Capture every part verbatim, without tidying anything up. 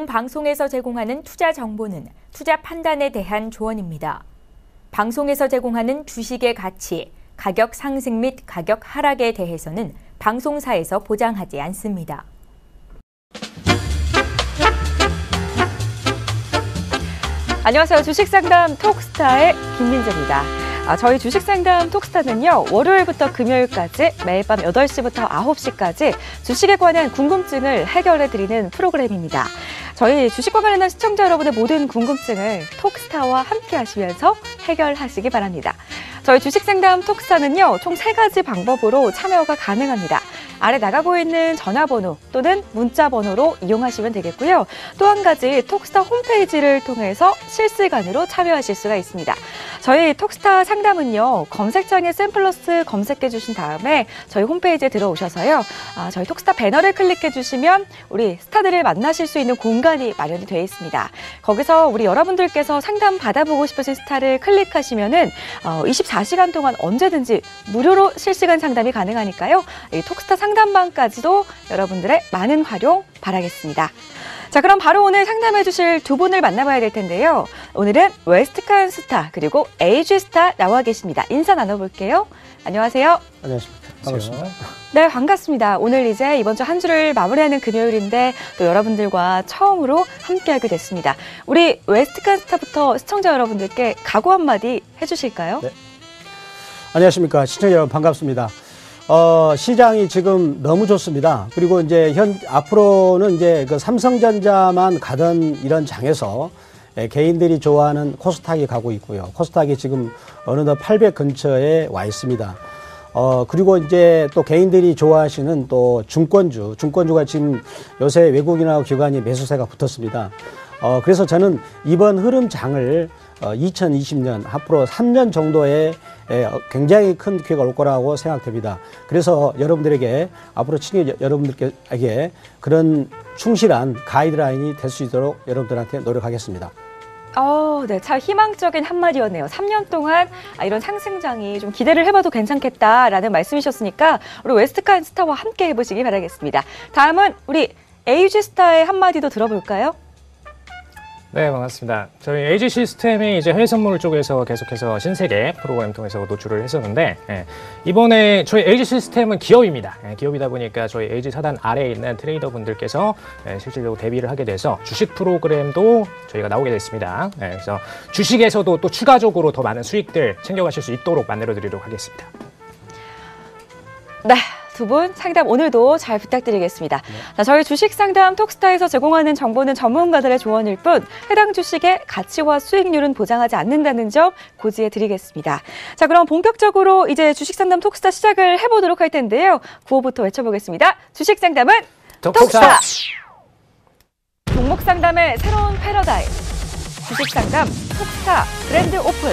방송에서 제공하는 투자 정보는 투자 판단에 대한 조언입니다. 방송에서 제공하는 주식의 가치, 가격 상승 및 가격 하락에 대해서는 방송사에서 보장하지 않습니다. 안녕하세요. 주식상담 톡스타의 김민재입니다. 아, 저희 주식상담 톡스타는요, 월요일부터 금요일까지 매일 밤 여덟 시부터 아홉 시까지 주식에 관한 궁금증을 해결해드리는 프로그램입니다. 저희 주식과 관련한 시청자 여러분의 모든 궁금증을 톡스타와 함께 하시면서 해결하시기 바랍니다. 저희 주식상담 톡스타는요, 총 세 가지 방법으로 참여가 가능합니다. 아래 나가고 있는 전화번호 또는 문자번호로 이용하시면 되겠고요. 또 한 가지 톡스타 홈페이지를 통해서 실시간으로 참여하실 수가 있습니다. 저희 톡스타 상담은요, 검색창에 샘플러스 검색해 주신 다음에 저희 홈페이지에 들어오셔서요, 아, 저희 톡스타 배너를 클릭해 주시면 우리 스타들을 만나실 수 있는 공간이 마련이 되어 있습니다. 거기서 우리 여러분들께서 상담 받아보고 싶으신 스타를 클릭하시면은 어, 이십사 시간 동안 언제든지 무료로 실시간 상담이 가능하니까요. 이 톡스타 상담방까지도 여러분들의 많은 활용 바라겠습니다. 자, 그럼 바로 오늘 상담해 주실 두 분을 만나봐야 될 텐데요. 오늘은 웨스트칸 스타 그리고 에이지 스타 나와 계십니다. 인사 나눠볼게요. 안녕하세요. 안녕하십니까. 반갑습니다. 네, 반갑습니다. 오늘 이제 이번 주 한 주를 마무리하는 금요일인데 또 여러분들과 처음으로 함께하게 됐습니다. 우리 웨스트칸 스타부터 시청자 여러분들께 각오 한마디 해주실까요? 네. 안녕하십니까. 시청자 여러분 반갑습니다. 어, 시장이 지금 너무 좋습니다. 그리고 이제 현, 앞으로는 이제 그 삼성전자만 가던 이런 장에서 예, 개인들이 좋아하는 코스닥이 가고 있고요. 코스닥이 지금 어느덧 팔백 근처에 와 있습니다. 어, 그리고 이제 또 개인들이 좋아하시는 또 중권주, 중권주가 지금 요새 외국인하고 기관이 매수세가 붙었습니다. 어, 그래서 저는 이번 흐름장을 어, 이천이십 년 앞으로 삼 년 정도의 에, 굉장히 큰 기회가 올 거라고 생각됩니다. 그래서 여러분들에게 앞으로 친구 여러분들에게 그런 충실한 가이드라인이 될 수 있도록 여러분들한테 노력하겠습니다. 어, 네, 참 희망적인 한마디였네요. 삼 년 동안 아, 이런 상승장이 좀 기대를 해봐도 괜찮겠다라는 말씀이셨으니까 우리 웨스트칸 스타와 함께 해보시기 바라겠습니다. 다음은 우리 에이지 스타의 한마디도 들어볼까요? 네, 반갑습니다. 저희 에이지 시스템이 이제 해외 선물 쪽에서 계속해서 신세계 프로그램 통해서 노출을 했었는데, 예, 이번에 저희 에이지 시스템은 기업입니다. 예, 기업이다 보니까 저희 에이지 사단 아래에 있는 트레이더 분들께서 예, 실질적으로 대비를 하게 돼서 주식 프로그램도 저희가 나오게 됐습니다. 예, 그래서 주식에서도 또 추가적으로 더 많은 수익들 챙겨가실 수 있도록 만들어 드리도록 하겠습니다. 네. 두 분 상담 오늘도 잘 부탁드리겠습니다. 네. 자, 저희 주식상담 톡스타에서 제공하는 정보는 전문가들의 조언일 뿐 해당 주식의 가치와 수익률은 보장하지 않는다는 점 고지해 드리겠습니다. 자, 그럼 본격적으로 이제 주식상담 톡스타 시작을 해보도록 할 텐데요. 구호부터 외쳐보겠습니다. 주식상담은 톡스타! 톡스타! 종목 상담의 새로운 패러다임. 주식상담 톡스타 브랜드 오픈.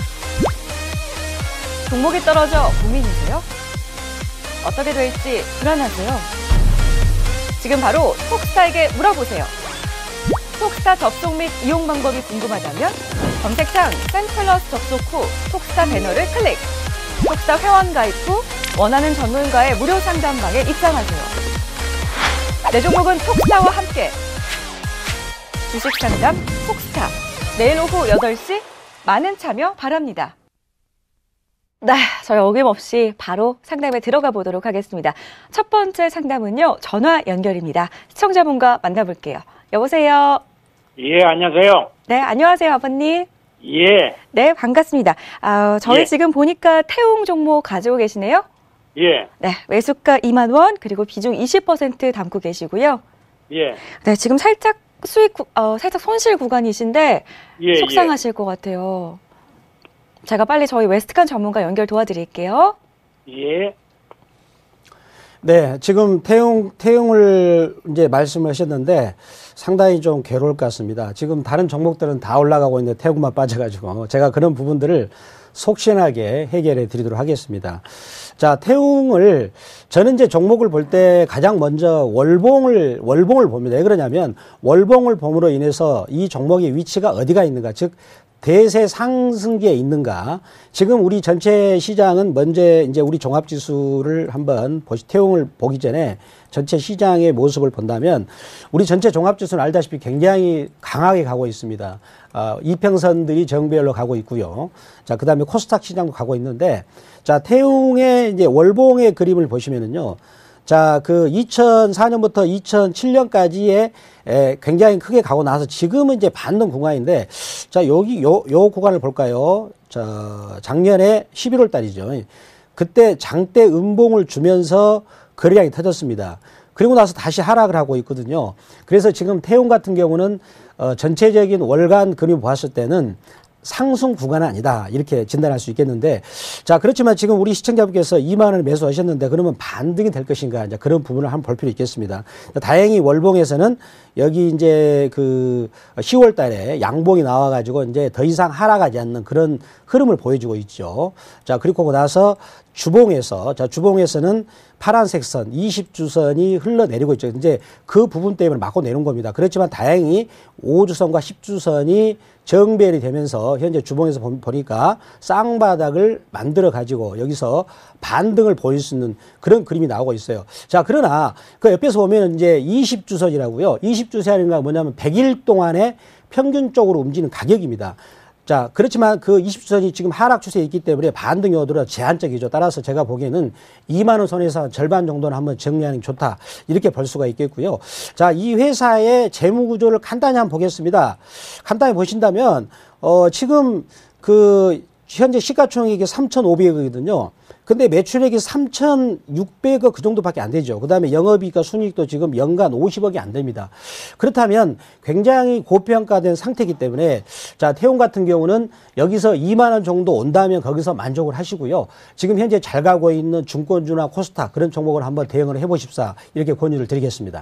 종목이 떨어져 고민이세요? 어떻게 될지 불안하세요? 지금 바로 톡스타에게 물어보세요. 톡스타 접속 및 이용 방법이 궁금하다면 검색창 샘플러스 접속 후 톡스타 배너를 클릭. 톡스타 회원 가입 후 원하는 전문가의 무료 상담방에 입장하세요. 내 종목은 톡스타와 함께. 주식 상담 톡스타. 내일 오후 여덟 시 많은 참여 바랍니다. 네, 저희 어김없이 바로 상담에 들어가 보도록 하겠습니다. 첫 번째 상담은요, 전화 연결입니다. 시청자분과 만나볼게요. 여보세요? 예, 안녕하세요. 네, 안녕하세요, 아버님. 예. 네, 반갑습니다. 아, 저희 예. 지금 보니까 태웅 종목 가지고 계시네요? 예. 네, 매수가 이만 원, 그리고 비중 이십 퍼센트 담고 계시고요. 예. 네, 지금 살짝 수익, 구, 어, 살짝 손실 구간이신데, 예, 속상하실 예. 것 같아요. 제가 빨리 저희 웨스트칸 전문가 연결 도와드릴게요. 예. 네, 지금 태용, 태용을 이제 말씀하셨는데 상당히 좀 괴로울 것 같습니다. 지금 다른 종목들은 다 올라가고 있는데 태용만 빠져가지고 제가 그런 부분들을 속신하게 해결해 드리도록 하겠습니다. 자, 태웅을 저는 이제 종목을 볼 때 가장 먼저 월봉을, 월봉을 봅니다. 왜 그러냐면 월봉을 봄으로 인해서 이 종목의 위치가 어디가 있는가, 즉 대세 상승기에 있는가? 지금 우리 전체 시장은 먼저 이제 우리 종합지수를 한번 보시, 태웅을 보기 전에 전체 시장의 모습을 본다면 우리 전체 종합지수는 알다시피 굉장히 강하게 가고 있습니다. 어, 이평선들이 정배열로 가고 있고요. 자, 그 다음에 코스닥 시장도 가고 있는데, 자, 태웅의 이제 월봉의 그림을 보시면은요. 자, 그 이천사 년부터 이천칠 년까지의 에, 굉장히 크게 가고 나서 지금은 이제 반등 구간인데, 자, 여기, 요, 요 구간을 볼까요? 자, 작년에 십일월 달이죠. 그때 장대 음봉을 주면서 거래량이 터졌습니다. 그리고 나서 다시 하락을 하고 있거든요. 그래서 지금 태웅 같은 경우는 어, 전체적인 월간 그림 보았을 때는 상승 구간은 아니다. 이렇게 진단할 수 있겠는데, 자, 그렇지만 지금 우리 시청자분께서 이만 원을 매수하셨는데 그러면 반등이 될 것인가? 이제 그런 부분을 한번 볼 필요 있겠습니다. 다행히 월봉에서는 여기 이제 그 시월 달에 양봉이 나와가지고 이제 더 이상 하락하지 않는 그런 흐름을 보여주고 있죠. 자, 그리고 나서 주봉에서, 자, 주봉에서는 파란색 선, 이십 주선이 흘러내리고 있죠. 이제 그 부분 때문에 막고 내는 겁니다. 그렇지만 다행히 오 주선과 십 주선이 정배열이 되면서 현재 주봉에서 보니까 쌍바닥을 만들어 가지고 여기서 반등을 보일 수 있는 그런 그림이 나오고 있어요. 자, 그러나 그 옆에서 보면 이제 이십 주선이라고요. 이십 주선이가 뭐냐면 백 일 동안에 평균적으로 움직이는 가격입니다. 자, 그렇지만 그 이십 주선이 지금 하락 추세에 있기 때문에 반등이 오더라도 제한적이죠. 따라서 제가 보기에는 이만 원 선에서 절반 정도는 한번 정리하는 게 좋다. 이렇게 볼 수가 있겠고요. 자, 이 회사의 재무 구조를 간단히 한번 보겠습니다. 간단히 보신다면, 어, 지금 그 현재 시가총액이 삼천오백억이거든요. 근데 매출액이 삼천육백억 그 정도밖에 안 되죠. 그 다음에 영업이익과 순이익도 지금 연간 오십억이 안 됩니다. 그렇다면 굉장히 고평가된 상태이기 때문에, 자, 태웅 같은 경우는 여기서 이만 원 정도 온다면 거기서 만족을 하시고요. 지금 현재 잘 가고 있는 중권주나 코스닥 그런 종목을 한번 대응을 해보십사. 이렇게 권유를 드리겠습니다.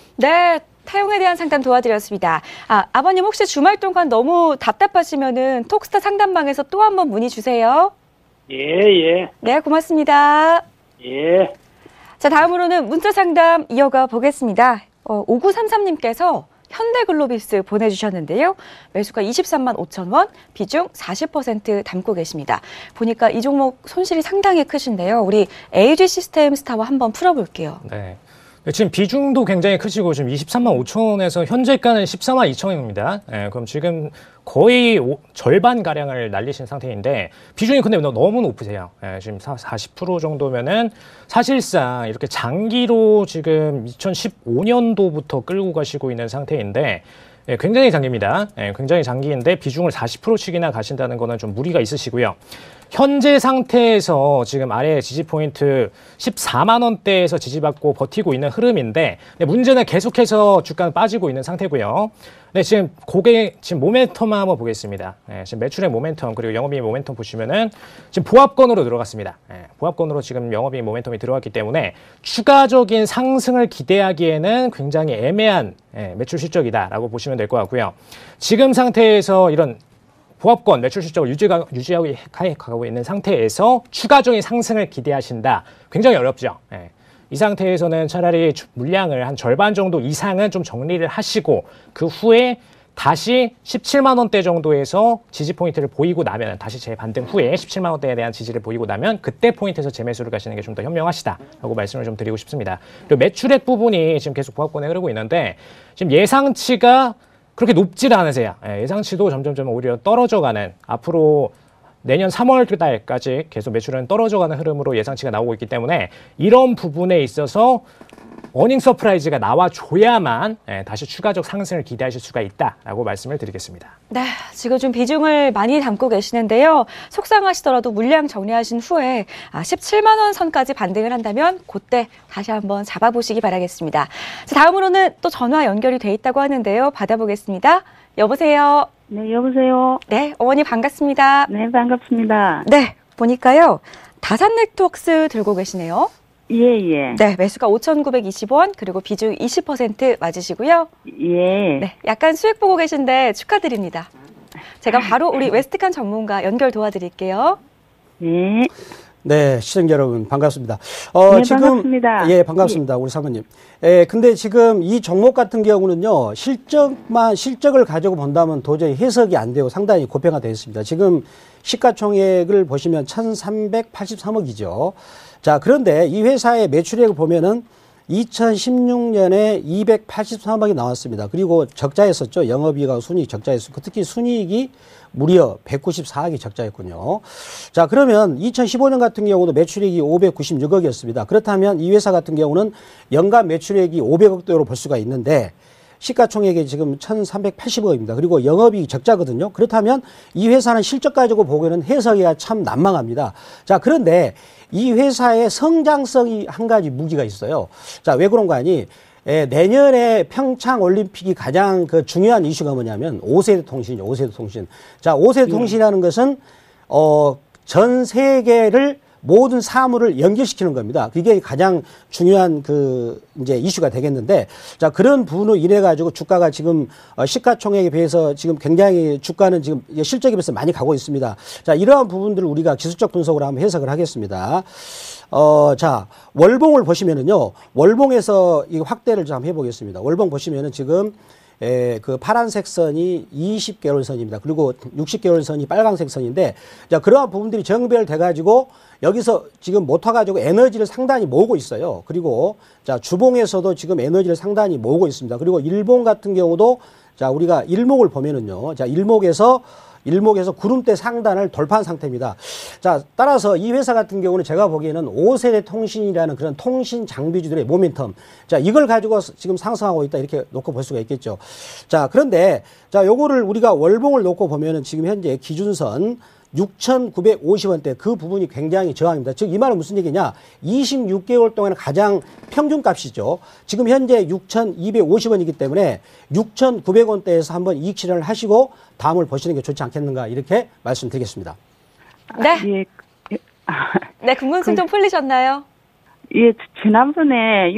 네. 태웅에 대한 상담 도와드렸습니다. 아, 아버님 혹시 주말 동안 너무 답답하시면은 톡스타 상담방에서 또 한 번 문의 주세요. 예, 예, 네, 고맙습니다. 예. 자, 다음으로는 문자 상담 이어가 보겠습니다. 어, 오구삼삼 님께서 현대글로비스 보내주셨는데요. 매수가 이십삼만 오천 원, 비중 사십 퍼센트 담고 계십니다. 보니까 이 종목 손실이 상당히 크신데요. 우리 에이지 시스템 스타와 한번 풀어볼게요. 네. 지금 비중도 굉장히 크시고 지금 이십삼만 오천 원에서 현재가는 십사만 이천 원입니다. 예, 그럼 지금 거의 오, 절반 가량을 날리신 상태인데 비중이 근데 너무 높으세요. 예, 지금 사십 퍼센트 정도면은 사실상 이렇게 장기로 지금 이천십오 년도부터 끌고 가시고 있는 상태인데 예, 굉장히 장기입니다. 예, 굉장히 장기인데 비중을 사십 퍼센트씩이나 가신다는 거는 좀 무리가 있으시고요. 현재 상태에서 지금 아래 지지 포인트 십사만 원대에서 지지받고 버티고 있는 흐름인데 문제는 계속해서 주가는 빠지고 있는 상태고요. 네, 지금 고객 지금 모멘텀만 한번 보겠습니다. 네, 지금 매출의 모멘텀 그리고 영업이익 모멘텀 보시면은 지금 보합권으로 들어갔습니다. 네, 보합권으로 지금 영업이익 모멘텀이 들어갔기 때문에 추가적인 상승을 기대하기에는 굉장히 애매한 네, 매출 실적이다라고 보시면 될 것 같고요. 지금 상태에서 이런 보합권 매출 실적을 유지가, 유지하고 가고 있는 상태에서 추가적인 상승을 기대하신다. 굉장히 어렵죠. 예. 이 상태에서는 차라리 물량을 한 절반 정도 이상은 좀 정리를 하시고 그 후에 다시 십칠만 원대 정도에서 지지 포인트를 보이고 나면 다시 재반등 후에 십칠만 원대에 대한 지지를 보이고 나면 그때 포인트에서 재매수를 가시는 게 좀 더 현명하시다라고 말씀을 좀 드리고 싶습니다. 그리고 매출액 부분이 지금 계속 보합권에 흐르고 있는데 지금 예상치가 그렇게 높지 않으세요. 예, 예상치도 점점점 오히려 떨어져가는 앞으로 내년 삼월 달까지 계속 매출은 떨어져가는 흐름으로 예상치가 나오고 있기 때문에 이런 부분에 있어서 어닝 서프라이즈가 나와줘야만 예, 다시 추가적 상승을 기대하실 수가 있다라고 말씀을 드리겠습니다. 네, 지금 좀 비중을 많이 담고 계시는데요. 속상하시더라도 물량 정리하신 후에 아, 십칠만 원 선까지 반등을 한다면 그때 다시 한번 잡아보시기 바라겠습니다. 자, 다음으로는 또 전화 연결이 돼 있다고 하는데요. 받아보겠습니다. 여보세요. 네, 여보세요. 네, 어머니 반갑습니다. 네, 반갑습니다. 네, 보니까요. 다산 네트워크스 들고 계시네요. 예, 예. 네, 매수가 오천구백이십 원, 그리고 비중 이십 퍼센트 맞으시고요. 예. 네, 약간 수익 보고 계신데 축하드립니다. 제가 바로 우리 웨스트칸 전문가 연결 도와드릴게요. 네. 네, 시청자 여러분 반갑습니다. 어, 네, 지금 반갑습니다. 예, 반갑습니다. 우리 사모님. 예, 근데 지금 이 종목 같은 경우는요, 실적만 실적을 가지고 본다면 도저히 해석이 안 되고 상당히 고평가되어 있습니다. 지금 시가총액을 보시면 천삼백팔십삼억이죠. 자, 그런데 이 회사의 매출액을 보면은 이천십육 년에 이백팔십삼억이 나왔습니다. 그리고 적자였었죠. 영업이익하고 순이익 적자였었고, 특히 순이익이 무려 백구십사억이 적자였군요. 자, 그러면 이천십오 년 같은 경우도 매출액이 오백구십육억이었습니다. 그렇다면 이 회사 같은 경우는 연간 매출액이 오백억대로 볼 수가 있는데, 시가총액이 지금 천삼백팔십억입니다. 그리고 영업이익 적자거든요. 그렇다면 이 회사는 실적 가지고 보기에는 해석이야 참 난망합니다. 자, 그런데 이 회사의 성장성이 한 가지 무기가 있어요. 자, 왜 그런 거 아니? 예, 내년에 평창 올림픽이 가장 그 중요한 이슈가 뭐냐면 오 세대 통신이죠. 오 세대 통신. 자, 오 세대 통신이라는 것은 어, 전 세계를 모든 사물을 연결시키는 겁니다. 그게 가장 중요한 그 이제 이슈가 되겠는데, 자, 그런 부분으로 인해 가지고 주가가 지금 어, 시가총액에 비해서 지금 굉장히 주가는 지금 실적에 비해서 많이 가고 있습니다. 자, 이러한 부분들을 우리가 기술적 분석으로 한번 해석을 하겠습니다. 어, 자, 월봉을 보시면은요, 월봉에서 이 확대를 좀 한번 해보겠습니다. 월봉 보시면은 지금 에, 그 파란색 선이 이십 개월 선입니다. 그리고 육십 개월 선이 빨간색 선인데, 자, 그러한 부분들이 정별돼가지고 여기서 지금 모터가지고 에너지를 상당히 모으고 있어요. 그리고 자, 주봉에서도 지금 에너지를 상당히 모으고 있습니다. 그리고 일봉 같은 경우도 자, 우리가 일목을 보면은요, 자, 일목에서 일목에서 구름대 상단을 돌파한 상태입니다. 자, 따라서 이 회사 같은 경우는 제가 보기에는 오 세대 통신이라는 그런 통신 장비주들의 모멘텀. 자, 이걸 가지고 지금 상승하고 있다. 이렇게 놓고 볼 수가 있겠죠. 자, 그런데, 자, 요거를 우리가 월봉을 놓고 보면은 지금 현재 기준선 육천구백오십 원대 그 부분이 굉장히 저항입니다. 즉, 이 말은 무슨 얘기냐? 이십육 개월 동안 가장 평균 값이죠. 지금 현재 육천이백오십 원이기 때문에 육천구백 원대에서 한번 이익 실현을 하시고 다음을 보시는 게 좋지 않겠는가 이렇게 말씀드리겠습니다. 네. 예, 네, 궁금증 좀 풀리셨나요? 예, 지난번에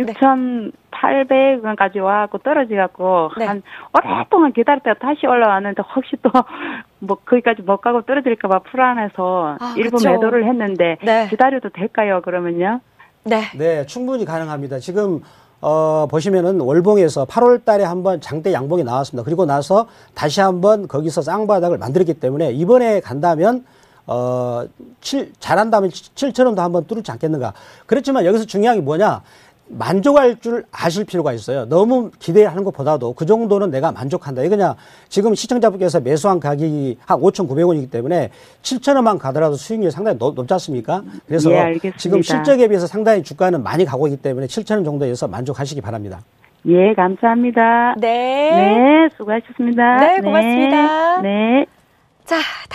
육천팔백 원까지 와갖고 떨어져갖고, 네. 한, 오랫동안 기다렸다가 다시 올라왔는데, 혹시 또, 뭐, 거기까지 못 가고 떨어질까봐 불안해서 아, 일부 그쵸. 매도를 했는데, 네. 기다려도 될까요, 그러면요? 네. 네, 충분히 가능합니다. 지금 어, 보시면은 월봉에서 팔월 달에 한번 장대 양봉이 나왔습니다. 그리고 나서 다시 한번 거기서 쌍바닥을 만들었기 때문에 이번에 간다면 어, 칠, 잘한다면 칠천원도 한번 뚫지 않겠는가. 그렇지만 여기서 중요한 게 뭐냐? 만족할 줄 아실 필요가 있어요. 너무 기대하는 것보다도 그 정도는 내가 만족한다. 이거냐. 지금 시청자분께서 매수한 가격이 한 오천구백 원이기 때문에 칠천원만 가더라도 수익률이 상당히 높, 높지 않습니까? 그래서 예, 알겠습니다. 지금 실적에 비해서 상당히 주가는 많이 가고 있기 때문에 칠천원 정도에서 만족하시기 바랍니다. 예, 감사합니다. 네. 네, 수고하셨습니다. 네, 고맙습니다. 네. 자,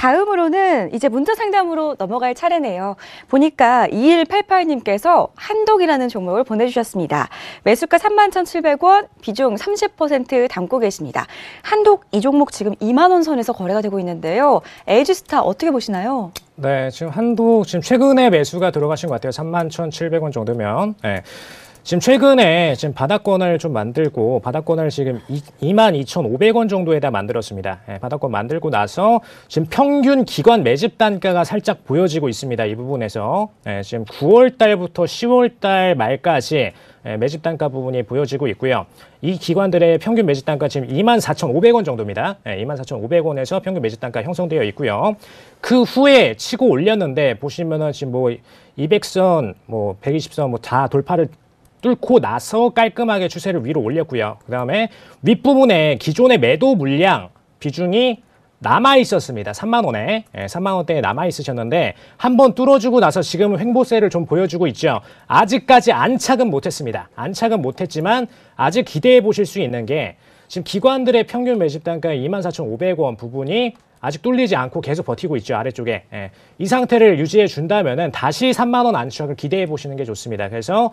다음으로는 이제 문자 상담으로 넘어갈 차례네요. 보니까 이일팔팔 님께서 한독이라는 종목을 보내주셨습니다. 매수가 삼만 천칠백 원, 비중 삼십 퍼센트 담고 계십니다. 한독 이 종목 지금 이만 원 선에서 거래가 되고 있는데요. 에이지스타 어떻게 보시나요? 네, 지금 한독 지금 최근에 매수가 들어가신 것 같아요. 삼만 천칠백 원 정도면. 네. 지금 최근에 지금 바닥권을 좀 만들고 바닥권을 지금 이만 이천오백 원 정도에다 만들었습니다. 예, 바닥권 만들고 나서 지금 평균 기관 매집 단가가 살짝 보여지고 있습니다. 이 부분에서 예, 지금 구월 달부터 시월 달 말까지 예, 매집 단가 부분이 보여지고 있고요. 이 기관들의 평균 매집 단가 지금 이만 사천오백 원 정도입니다. 예, 이만 사천오백 원에서 평균 매집 단가 형성되어 있고요. 그 후에 치고 올렸는데 보시면은 지금 뭐 이백 선, 뭐 백이십 선 뭐 다 돌파를 뚫고 나서 깔끔하게 추세를 위로 올렸고요. 그 다음에 윗부분에 기존의 매도 물량 비중이 남아 있었습니다. 삼만 원에 예, 삼만 원대에 남아 있으셨는데 한번 뚫어주고 나서 지금은 횡보세를 좀 보여주고 있죠. 아직까지 안착은 못했습니다. 안착은 못했지만 아직 기대해 보실 수 있는 게 지금 기관들의 평균 매집 단가 이만 사천오백 원 부분이 아직 뚫리지 않고 계속 버티고 있죠. 아래쪽에. 예. 이 상태를 유지해 준다면은 다시 삼만 원 안착을 기대해 보시는 게 좋습니다. 그래서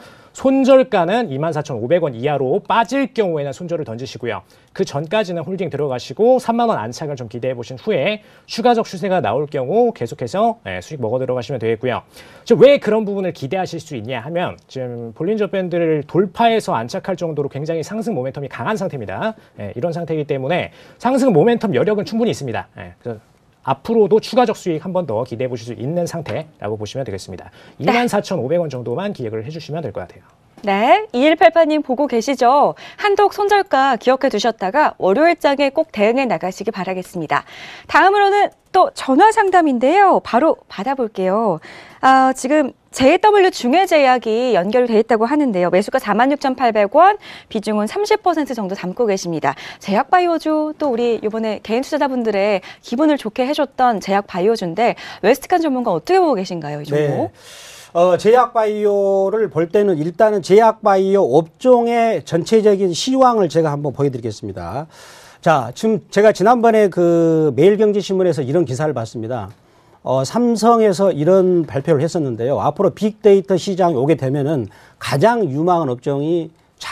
손절가는 이만 사천오백 원 이하로 빠질 경우에는 손절을 던지시고요. 그 전까지는 홀딩 들어가시고 삼만 원 안착을 좀 기대해 보신 후에 추가적 추세가 나올 경우 계속해서 예, 수익 먹어 들어가시면 되겠고요. 지금 왜 그런 부분을 기대하실 수 있냐 하면 지금 볼린저 밴드를 돌파해서 안착할 정도로 굉장히 상승 모멘텀이 강한 상태입니다. 예, 이런 상태이기 때문에 상승 모멘텀 여력은 충분히 있습니다. 예, 그래서 앞으로도 추가적 수익 한 번 더 기대해 보실 수 있는 상태라고 보시면 되겠습니다. 이만 사천오백 원 정도만 기획을 해주시면 될 것 같아요. 네, 이일팔팔 님 보고 계시죠? 한독 손절가 기억해 두셨다가 월요일장에 꼭 대응해 나가시기 바라겠습니다. 다음으로는 또 전화 상담인데요. 바로 받아볼게요. 아, 지금 제이더블유 중해제약이 연결돼 있다고 하는데요. 매수가 사만 육천팔백 원, 비중은 삼십 퍼센트 정도 담고 계십니다. 제약바이오주, 또 우리 이번에 개인 투자자분들의 기분을 좋게 해줬던 제약바이오주인데 웨스트칸 전문가 어떻게 보고 계신가요, 이 종목? 네. 어, 제약바이오를 볼 때는 일단은 제약바이오 업종의 전체적인 시황을 제가 한번 보여드리겠습니다. 자, 지금 제가 지난번에 그 매일경제신문에서 이런 기사를 봤습니다. 어, 삼성에서 이런 발표를 했었는데요. 앞으로 빅데이터 시장이 오게 되면은 가장 유망한 업종이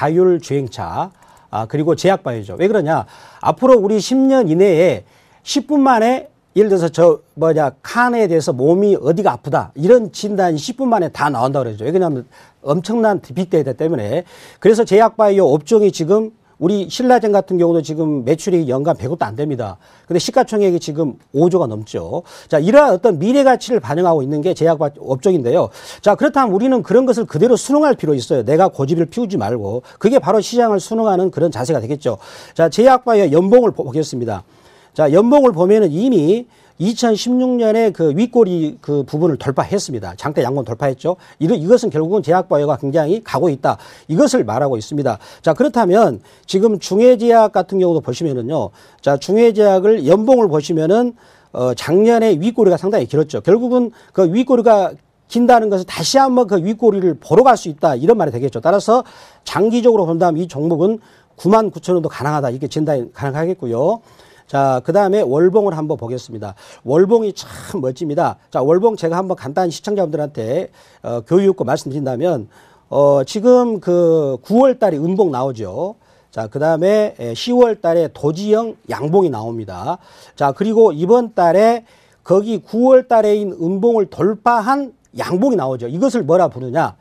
자율주행차, 아, 그리고 제약바이오죠. 왜 그러냐? 앞으로 우리 십 년 이내에 십 분 만에 예를 들어서 저 뭐냐 칸에 대해서 몸이 어디가 아프다 이런 진단이 십 분 만에 다 나온다고 그러죠. 왜냐하면 엄청난 빅데이터 때문에. 그래서 제약바이오 업종이 지금 우리 신라젠 같은 경우도 지금 매출이 연간 백억도 안 됩니다. 근데 시가총액이 지금 오조가 넘죠. 자, 이러한 어떤 미래 가치를 반영하고 있는 게 제약 업종인데요. 자, 그렇다면 우리는 그런 것을 그대로 순응할 필요 있어요. 내가 고집을 피우지 말고. 그게 바로 시장을 순응하는 그런 자세가 되겠죠. 자, 제약바이오 연봉을 보겠습니다. 자, 연봉을 보면은 이미 이천십육 년에 그 윗꼬리 그 부분을 돌파했습니다. 장대 양봉 돌파했죠. 이것은 결국은 제약바이오가 굉장히 가고 있다. 이것을 말하고 있습니다. 자, 그렇다면 지금 중해제약 같은 경우도 보시면은요. 자, 중해제약을 연봉을 보시면은 어, 작년에 윗꼬리가 상당히 길었죠. 결국은 그 윗꼬리가 긴다는 것은 다시 한번 그 윗꼬리를 보러 갈 수 있다. 이런 말이 되겠죠. 따라서 장기적으로 본다면 이 종목은 구만 구천 원도 가능하다. 이렇게 진단이 가능하겠고요. 자, 그 다음에 월봉을 한번 보겠습니다. 월봉이 참 멋집니다. 자, 월봉 제가 한번 간단히 시청자분들한테 어, 교육 있고 말씀드린다면, 어, 지금 그 구월 달에 음봉 나오죠. 자, 그 다음에 시월 달에 도지형 양봉이 나옵니다. 자, 그리고 이번 달에 거기 구월 달에인 음봉을 돌파한 양봉이 나오죠. 이것을 뭐라 부르냐?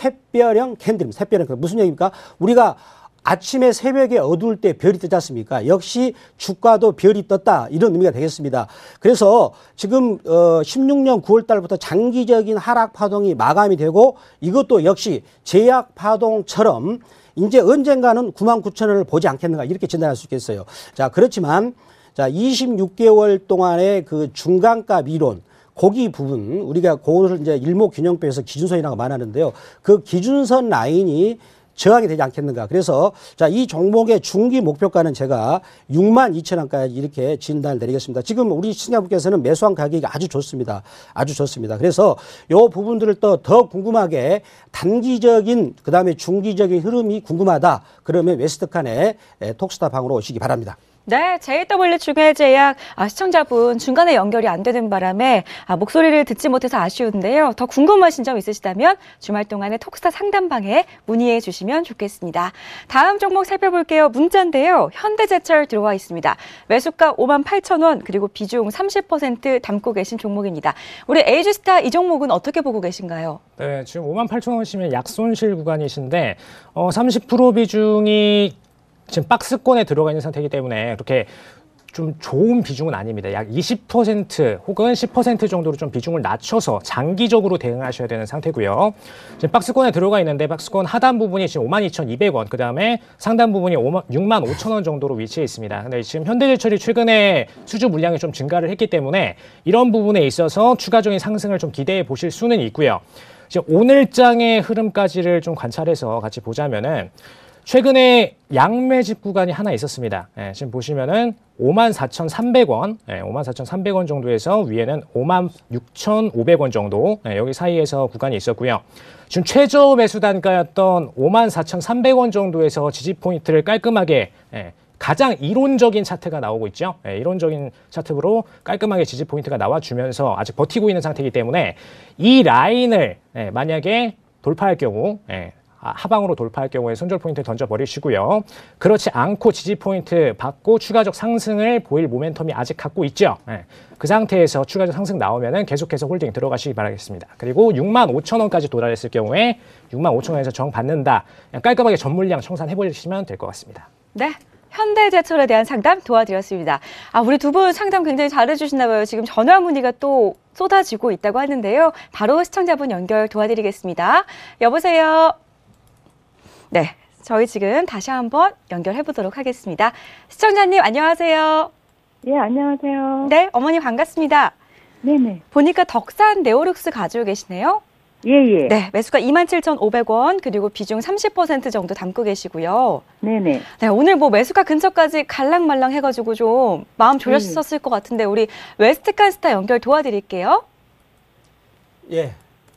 샛별형 캔들입니다. 샛별형 캔들. 무슨 얘기입니까? 우리가 아침에 새벽에 어두울 때 별이 뜨지 않습니까? 역시 주가도 별이 떴다. 이런 의미가 되겠습니다. 그래서 지금 어 십육 년 구월 달부터 장기적인 하락 파동이 마감이 되고 이것도 역시 제약 파동처럼 이제 언젠가는 구만 구천 원을 보지 않겠는가 이렇게 진단할 수 있겠어요. 자, 그렇지만 자, 이십육 개월 동안의 그 중간값 이론 거기 부분 우리가 그것을 이제 일목균형표에서 기준선이라고 말하는데요. 그 기준선 라인이 저항이 되지 않겠는가. 그래서 자, 이 종목의 중기 목표가는 제가 육만 이천 원까지 이렇게 진단을 내리겠습니다. 지금 우리 시청자분께서는 매수한 가격이 아주 좋습니다. 아주 좋습니다. 그래서 요 부분들을 또 더 궁금하게 단기적인 그다음에 중기적인 흐름이 궁금하다. 그러면 웨스트칸의 톡스타 방으로 오시기 바랍니다. 네, 제이더블유 중해제약 아, 시청자분 중간에 연결이 안 되는 바람에 아, 목소리를 듣지 못해서 아쉬운데요. 더 궁금하신 점 있으시다면 주말 동안에 톡스타 상담방에 문의해 주시면 좋겠습니다. 다음 종목 살펴볼게요. 문자인데요. 현대제철 들어와 있습니다. 매수가 오만 팔천 원 그리고 비중 삼십 퍼센트 담고 계신 종목입니다. 우리 에이지스타 이 종목은 어떻게 보고 계신가요? 네, 지금 오만 팔천 원이시면 약손실 구간이신데 어, 삼십 퍼센트 비중이 지금 박스권에 들어가 있는 상태이기 때문에 그렇게 좀 좋은 비중은 아닙니다. 약 이십 퍼센트 혹은 십 퍼센트 정도로 좀 비중을 낮춰서 장기적으로 대응하셔야 되는 상태고요. 지금 박스권에 들어가 있는데 박스권 하단 부분이 지금 오만 이천이백 원, 그 다음에 상단 부분이 육만 오천 원 정도로 위치해 있습니다. 근데 지금 현대제철이 최근에 수주 물량이 좀 증가를 했기 때문에 이런 부분에 있어서 추가적인 상승을 좀 기대해 보실 수는 있고요. 지금 오늘장의 흐름까지를 좀 관찰해서 같이 보자면은 최근에 양매집 구간이 하나 있었습니다. 예, 지금 보시면은 오만 사천삼백 원, 예, 오만 사천삼백 원 정도에서 위에는 오만 육천오백 원 정도, 예, 여기 사이에서 구간이 있었고요. 지금 최저 매수 단가였던 오만 사천삼백 원 정도에서 지지 포인트를 깔끔하게 예, 가장 이론적인 차트가 나오고 있죠. 예, 이론적인 차트로 깔끔하게 지지 포인트가 나와주면서 아직 버티고 있는 상태이기 때문에 이 라인을 예, 만약에 돌파할 경우 예, 하방으로 돌파할 경우에 손절 포인트 던져버리시고요. 그렇지 않고 지지 포인트 받고 추가적 상승을 보일 모멘텀이 아직 갖고 있죠. 네. 그 상태에서 추가적 상승 나오면은 계속해서 홀딩 들어가시기 바라겠습니다. 그리고 육만 오천 원까지 도달했을 경우에 육만 오천 원에서 정 받는다. 그냥 깔끔하게 전물량 청산해버리시면 될 것 같습니다. 네. 현대제철에 대한 상담 도와드렸습니다. 아, 우리 두 분 상담 굉장히 잘해주시나 봐요. 지금 전화 문의가 또 쏟아지고 있다고 하는데요. 바로 시청자분 연결 도와드리겠습니다. 여보세요. 네, 저희 지금 다시 한번 연결해 보도록 하겠습니다. 시청자님 안녕하세요. 예, 안녕하세요. 네, 어머니 반갑습니다. 네네. 보니까 덕산 네오룩스 가지고 계시네요. 예, 예. 네, 매수가 이만 칠천오백 원, 그리고 비중 삼십 퍼센트 정도 담고 계시고요. 네네. 네, 오늘 뭐 매수가 근처까지 갈랑말랑 해가지고 좀 마음 졸였었을 것 같은데 우리 웨스트칸스타 연결 도와드릴게요. 예.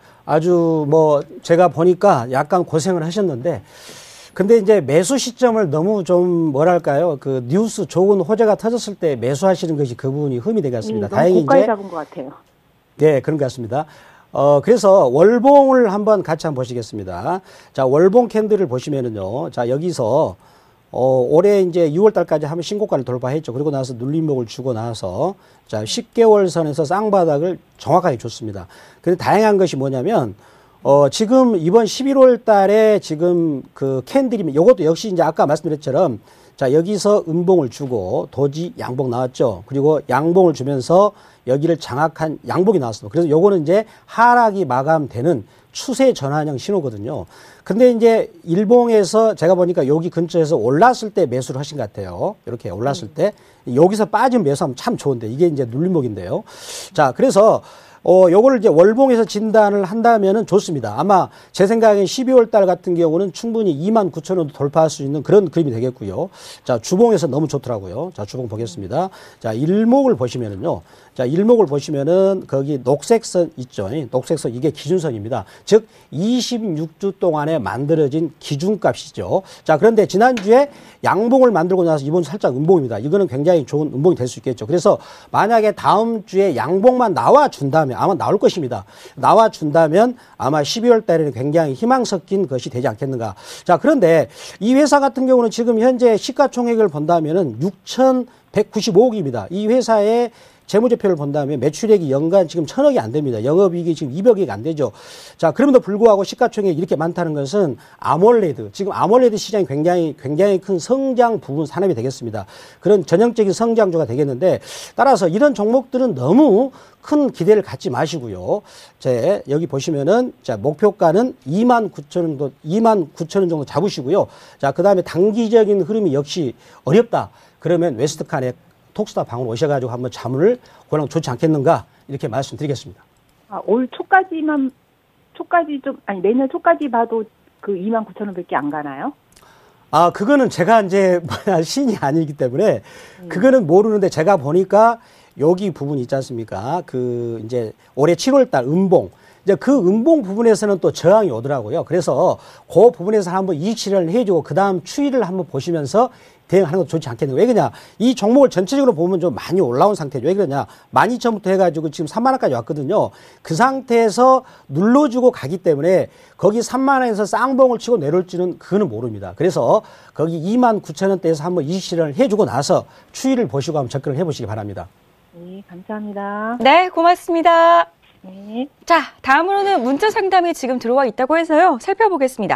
아주 뭐 제가 보니까 약간 고생을 하셨는데 근데 이제 매수 시점을 너무 좀 뭐랄까요 그 뉴스 좋은 호재가 터졌을 때 매수하시는 것이 그 부분이 흠이 되겠습니다. 음, 너무 다행히 고가에 이제 잡은 것 같아요. 네 그런 것 같습니다. 어 그래서 월봉을 한번 같이 한번 보시겠습니다. 자 월봉 캔들을 보시면은요, 자 여기서 어 올해 이제 유월 달까지 한번 신고가를 돌파했죠. 그리고 나서 눌림목을 주고 나서 자 십 개월 선에서 쌍바닥을 정확하게 줬습니다. 근데 다양한 것이 뭐냐면 어, 지금 이번 십일월 달에 지금 그 캔들이면 요것도 역시 이제 아까 말씀드렸처럼 자, 여기서 음봉을 주고 도지 양봉 나왔죠. 그리고 양봉을 주면서 여기를 장악한 양봉이 나왔습니다. 그래서 요거는 이제 하락이 마감되는 추세 전환형 신호거든요. 근데 이제 일봉에서 제가 보니까 여기 근처에서 올랐을 때 매수를 하신 것 같아요. 이렇게 올랐을 때 여기서 빠진 매수하면 참 좋은데 이게 이제 눌림목인데요. 자, 그래서 어, 요거를 이제 월봉에서 진단을 한다면은 좋습니다. 아마 제 생각엔 십이월 달 같은 경우는 충분히 이만 구천 원도 돌파할 수 있는 그런 그림이 되겠고요. 자, 주봉에서 너무 좋더라고요. 자, 주봉 보겠습니다. 자, 일목을 보시면은요. 자, 일목을 보시면은 거기 녹색선 있죠. 녹색선 이게 기준선입니다. 즉 이십육 주 동안에 만들어진 기준값이죠. 자, 그런데 지난주에 양봉을 만들고 나서 이번 살짝 음봉입니다. 이거는 굉장히 좋은 음봉이 될 수 있겠죠. 그래서 만약에 다음 주에 양봉만 나와 준다면 아마 나올 것입니다. 나와 준다면 아마 십이월 달에는 굉장히 희망 섞인 것이 되지 않겠는가. 자, 그런데 이 회사 같은 경우는 지금 현재 시가총액을 본다면은 육천백구십오억입니다. 이 회사의 재무제표를 본다면 매출액이 연간 지금 천억이 안 됩니다. 영업이익이 지금 이백억이 안 되죠. 자, 그럼에도 불구하고 시가총액이 이렇게 많다는 것은 아몰레드, 지금 아몰레드 시장이 굉장히, 굉장히 큰 성장 부분 산업이 되겠습니다. 그런 전형적인 성장주가 되겠는데 따라서 이런 종목들은 너무 큰 기대를 갖지 마시고요. 제, 여기 보시면은, 자, 목표가는 이만 구천 원 정도, 이만 구천 원 정도 잡으시고요. 자, 그 다음에 단기적인 흐름이 역시 어렵다. 그러면 웨스트칸에 톡스타 방으로 오셔가지고 한번 자문을 고르면 좋지 않겠는가 이렇게 말씀드리겠습니다. 아, 올 초까지만 초까지 좀 아니 내년 초까지 봐도 그 이만 구천 원밖에 안 가나요? 아 그거는 제가 이제 뭐야 신이 아니기 때문에 음. 그거는 모르는데 제가 보니까 여기 부분 있지 않습니까? 그 이제 올해 칠월 달 음봉. 이제 그 음봉 부분에서는 또 저항이 오더라고요. 그래서 그 부분에서 한번 이익 실현을 해주고 그 다음 추이를 한번 보시면서 대응하는 것도 좋지 않겠는가. 왜 그러냐. 이 종목을 전체적으로 보면 좀 많이 올라온 상태죠. 왜 그러냐. 만 이천 원부터 해가지고 지금 삼만 원까지 왔거든요. 그 상태에서 눌러주고 가기 때문에 거기 삼만 원에서 쌍봉을 치고 내려올지는 그거는 모릅니다. 그래서 거기 이만 구천 원대에서 한번 이익 실현을 해주고 나서 추이를 보시고 한번 접근을 해보시기 바랍니다. 네, 감사합니다. 네, 고맙습니다. 네. 자, 다음으로는 문자 상담이 지금 들어와 있다고 해서요. 살펴보겠습니다.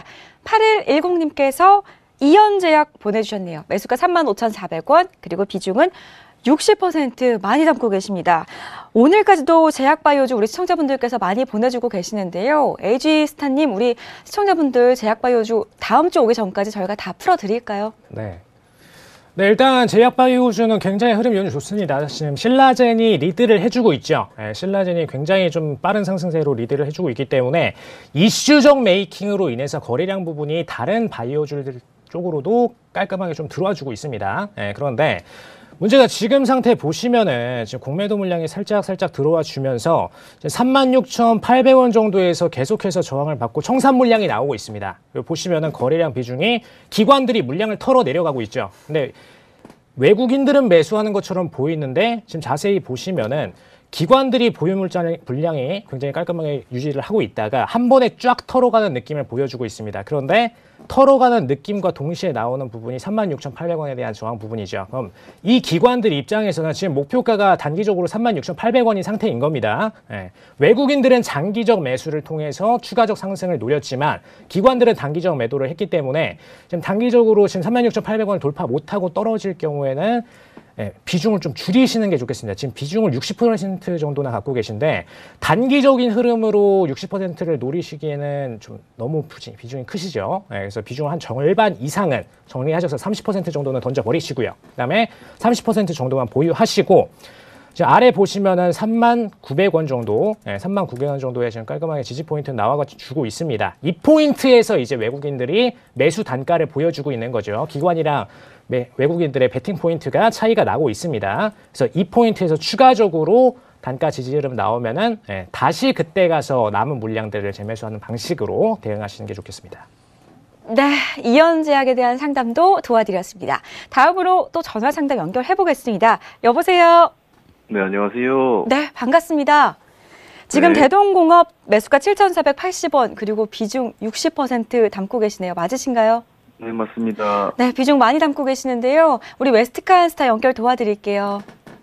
팔일일공님께서 이연제약 보내주셨네요. 매수가 삼만 오천사백 원, 그리고 비중은 육십 퍼센트 많이 담고 계십니다. 오늘까지도 제약바이오주 우리 시청자분들께서 많이 보내주고 계시는데요. 에이지스타님, 우리 시청자분들 제약바이오주 다음 주 오기 전까지 저희가 다 풀어드릴까요? 네. 네, 일단 제약바이오주는 굉장히 흐름 요즘 좋습니다. 지금 신라젠이 리드를 해주고 있죠. 네, 신라젠이 굉장히 좀 빠른 상승세로 리드를 해주고 있기 때문에 이슈적 메이킹으로 인해서 거래량 부분이 다른 바이오주들 쪽으로도 깔끔하게 좀 들어와주고 있습니다. 네, 그런데 문제가 지금 상태 보시면은 지금 공매도 물량이 살짝 살짝 들어와 주면서 삼만 육천팔백 원 정도에서 계속해서 저항을 받고 청산 물량이 나오고 있습니다. 보시면은 거래량 비중이 기관들이 물량을 털어 내려가고 있죠. 근데 외국인들은 매수하는 것처럼 보이는데 지금 자세히 보시면은 기관들이 보유물자 물량이 굉장히 깔끔하게 유지를 하고 있다가 한 번에 쫙 털어가는 느낌을 보여주고 있습니다. 그런데 털어가는 느낌과 동시에 나오는 부분이 삼만 육천팔백 원에 대한 저항 부분이죠. 그럼 이 기관들 입장에서는 지금 목표가가 단기적으로 삼만 육천팔백 원인 상태인 겁니다. 예. 외국인들은 장기적 매수를 통해서 추가적 상승을 노렸지만 기관들은 단기적 매도를 했기 때문에 지금 단기적으로 지금 삼만 육천팔백 원을 돌파 못하고 떨어질 경우에는 예, 비중을 좀 줄이시는 게 좋겠습니다. 지금 비중을 육십 퍼센트 정도나 갖고 계신데 단기적인 흐름으로 육십 퍼센트를 노리시기에는 좀 너무 비중이 크시죠. 예, 그래서 비중을 한 절반 이상은 정리하셔서 삼십 퍼센트 정도는 던져버리시고요. 그다음에 삼십 퍼센트 정도만 보유하시고 지금 아래 보시면은 삼만 구백 원 정도, 예, 삼만 구백 원 정도에 지금 깔끔하게 지지 포인트 나와주고 있습니다. 이 포인트에서 이제 외국인들이 매수 단가를 보여주고 있는 거죠. 기관이랑 네, 외국인들의 베팅 포인트가 차이가 나고 있습니다. 그래서 이 포인트에서 추가적으로 단가 지지 흐름 나오면은 예, 다시 그때 가서 남은 물량들을 재매수하는 방식으로 대응하시는 게 좋겠습니다. 네, 이연제약에 대한 상담도 도와드렸습니다. 다음으로 또 전화 상담 연결해 보겠습니다. 여보세요. 네, 안녕하세요. 네, 반갑습니다. 지금 네. 대동공업 매수가 칠천사백팔십 원 그리고 비중 육십 퍼센트 담고 계시네요. 맞으신가요? 네, 맞습니다. 네, 비중 많이 담고 계시는데요. 우리 웨스트칸스타 연결 도와드릴게요.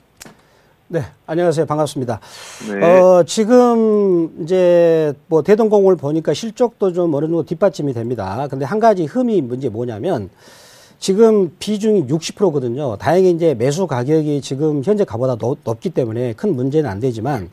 네, 안녕하세요. 반갑습니다. 네. 어, 지금 이제 뭐 대동공을 보니까 실적도 좀 어느 정도 뒷받침이 됩니다. 근데 한 가지 흠이 문제 뭐냐면 지금 비중이 육십 퍼센트거든요. 다행히 이제 매수 가격이 지금 현재 가보다 높, 높기 때문에 큰 문제는 안 되지만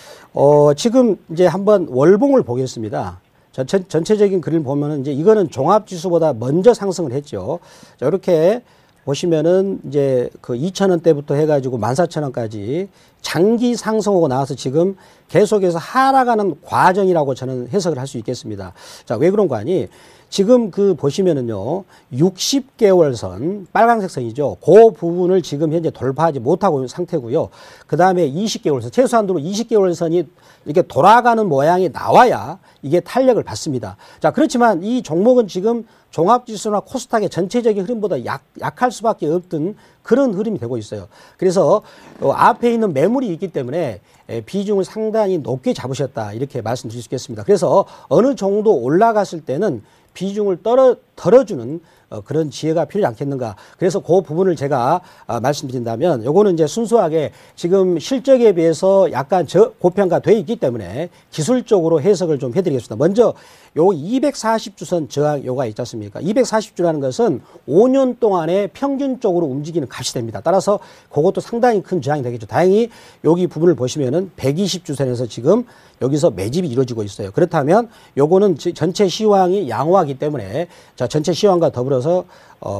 어, 지금 이제 한번 월봉을 보겠습니다. 전체, 전체적인 그림을 보면은 이제 이거는 종합지수보다 먼저 상승을 했죠. 자, 이렇게 보시면은 이제 그 이천 원대부터 해가지고 만 사천 원까지 장기 상승하고 나와서 지금 계속해서 하락하는 과정이라고 저는 해석을 할 수 있겠습니다. 자, 왜 그런 거 아니? 지금 그 보시면은요, 육십 개월 선, 빨간색 선이죠. 그 부분을 지금 현재 돌파하지 못하고 있는 상태고요. 그 다음에 이십 개월 선, 최소한도로 이십 개월 선이 이렇게 돌아가는 모양이 나와야 이게 탄력을 받습니다. 자, 그렇지만 이 종목은 지금 종합지수나 코스닥의 전체적인 흐름보다 약, 약할 수밖에 없던 그런 흐름이 되고 있어요. 그래서 어, 앞에 있는 매물이 있기 때문에 에, 비중을 상당히 높게 잡으셨다 이렇게 말씀드릴 수 있겠습니다. 그래서 어느 정도 올라갔을 때는 비중을 떨어, 덜어주는 어, 그런 지혜가 필요하지 않겠는가. 그래서 그 부분을 제가 어, 말씀드린다면 요거는 이제 순수하게 지금 실적에 비해서 약간 저, 고평가되어 있기 때문에 기술적으로 해석을 좀 해드리겠습니다. 먼저 요 이백사십 주선 저항 요가 있지 않습니까? 이백사십 주라는 것은 오 년 동안에 평균적으로 움직이는 값이 됩니다. 따라서 그것도 상당히 큰 저항이 되겠죠. 다행히 여기 부분을 보시면은 백이십 주선에서 지금 여기서 매집이 이루어지고 있어요. 그렇다면 요거는 전체 시황이 양호하기 때문에 자, 전체 시황과 더불어서 어,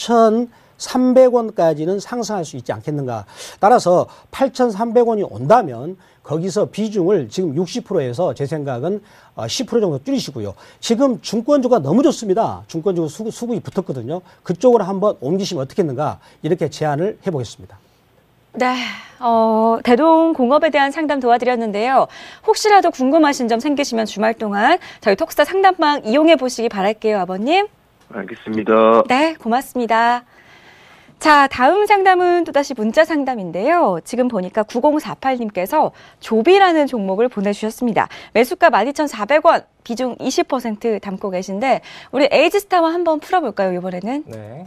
팔천삼백 원까지는 상승할 수 있지 않겠는가. 따라서 팔천삼백 원이 온다면 거기서 비중을 지금 육십 퍼센트에서 제 생각은 십 퍼센트 정도 줄이시고요. 지금 중권주가 너무 좋습니다. 중권주 수급, 수급이 붙었거든요. 그쪽으로 한번 옮기시면 어떻겠는가 이렇게 제안을 해보겠습니다. 네, 어, 대동공업에 대한 상담 도와드렸는데요. 혹시라도 궁금하신 점 생기시면 주말 동안 저희 톡스타 상담방 이용해 보시기 바랄게요, 아버님. 알겠습니다. 네, 고맙습니다. 자, 다음 상담은 또다시 문자 상담인데요. 지금 보니까 구공사팔 님께서 조비라는 종목을 보내주셨습니다. 매수가 만 이천사백 원, 비중 이십 퍼센트 담고 계신데 우리 에이지스타와 한번 풀어볼까요, 이번에는? 네.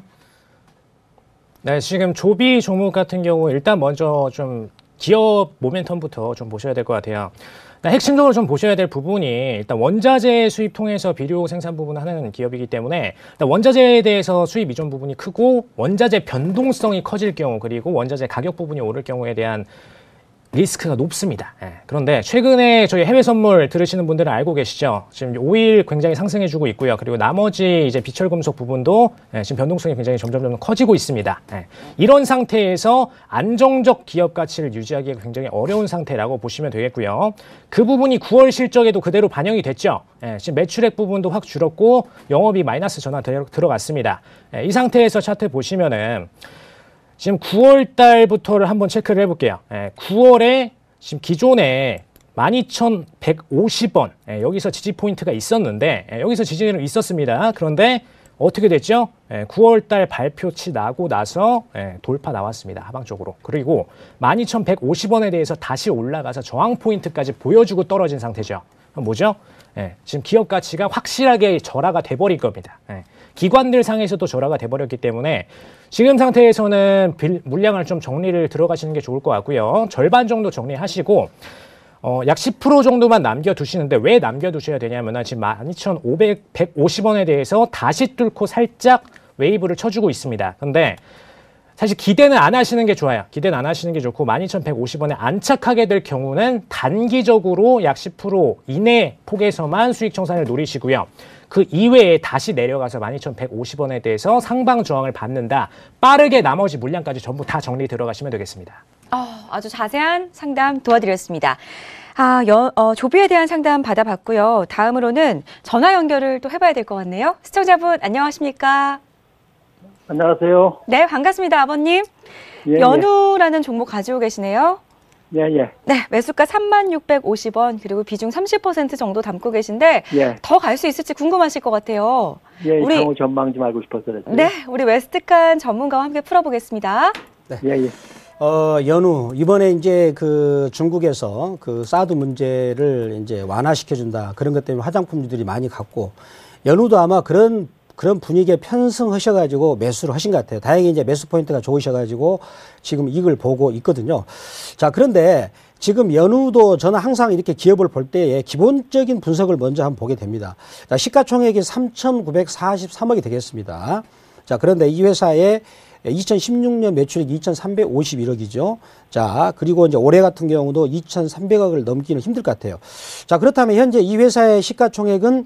네, 지금 조비 종목 같은 경우 일단 먼저 좀 기업 모멘텀부터 좀 보셔야 될 것 같아요. 핵심적으로 좀 보셔야 될 부분이 일단 원자재 수입 통해서 비료 생산 부분을 하는 기업이기 때문에 일단 원자재에 대해서 수입 이전 부분이 크고 원자재 변동성이 커질 경우 그리고 원자재 가격 부분이 오를 경우에 대한 리스크가 높습니다. 예. 그런데 최근에 저희 해외 선물 들으시는 분들은 알고 계시죠? 지금 오일 굉장히 상승해주고 있고요. 그리고 나머지 이제 비철금속 부분도 예, 지금 변동성이 굉장히 점점 커지고 있습니다. 예. 이런 상태에서 안정적 기업 가치를 유지하기가 굉장히 어려운 상태라고 보시면 되겠고요. 그 부분이 구월 실적에도 그대로 반영이 됐죠. 예, 지금 매출액 부분도 확 줄었고 영업이 마이너스 전환 들어갔습니다. 예, 이 상태에서 차트 보시면은 지금 구월 달부터를 한번 체크를 해볼게요. 예, 구월에 지금 기존에 만 이천백오십 원 예, 여기서 지지 포인트가 있었는데 예, 여기서 지지는 있었습니다. 그런데 어떻게 됐죠? 예, 구월 달 발표치 나고 나서 예, 돌파 나왔습니다. 하방 쪽으로. 그리고 만 이천백오십 원에 대해서 다시 올라가서 저항 포인트까지 보여주고 떨어진 상태죠. 그럼 뭐죠? 예, 지금 기업 가치가 확실하게 절하가 돼버릴 겁니다. 예, 기관들 상에서도 절하가 돼버렸기 때문에 지금 상태에서는 빌, 물량을 좀 정리를 들어가시는 게 좋을 것 같고요. 절반 정도 정리하시고 어, 약 십 퍼센트 정도만 남겨두시는데 왜 남겨두셔야 되냐면 지금 만 이천오백 원에 대해서 다시 뚫고 살짝 웨이브를 쳐주고 있습니다. 근데 사실 기대는 안 하시는 게 좋아요. 기대는 안 하시는 게 좋고 만 이천백오십 원에 안착하게 될 경우는 단기적으로 약 십 퍼센트 이내 폭에서만 수익 청산을 노리시고요. 그 이외에 다시 내려가서 만 이천백오십 원에 대해서 상방 저항을 받는다. 빠르게 나머지 물량까지 전부 다 정리 들어가시면 되겠습니다. 어, 아주 자세한 상담 도와드렸습니다. 아, 여, 어, 조비에 대한 상담 받아봤고요. 다음으로는 전화 연결을 또 해봐야 될 것 같네요. 시청자분 안녕하십니까? 안녕하세요. 네, 반갑습니다, 아버님. 예, 연우라는 종목 가지고 계시네요. 예, 예. 네, 매수가 삼만 육백오십 원, 그리고 비중 삼십 퍼센트 정도 담고 계신데 예. 더 갈 수 있을지 궁금하실 것 같아요. 예, 우리- 향후 전망 좀 알고 싶어서 그랬어요. 네, 우리 웨스트칸 전문가와 함께 풀어보겠습니다. 예, 예. 어, 연우, 이번에 이제 그 중국에서 그 사드 문제를 이제 완화시켜준다. 그런 것 때문에 화장품들이 많이 갔고, 연우도 아마 그런, 그런 분위기에 편승하셔가지고 매수를 하신 것 같아요. 다행히 이제 매수 포인트가 좋으셔가지고 지금 이익을 보고 있거든요. 자, 그런데 지금 연우도 저는 항상 이렇게 기업을 볼 때에 기본적인 분석을 먼저 한번 보게 됩니다. 자, 시가총액이 삼천구백사십삼억이 되겠습니다. 자, 그런데 이 회사의 이천십육 년 매출액이 이천삼백오십일억이죠. 자, 그리고 이제 올해 같은 경우도 이천삼백억을 넘기는 힘들 것 같아요. 자, 그렇다면 현재 이 회사의 시가총액은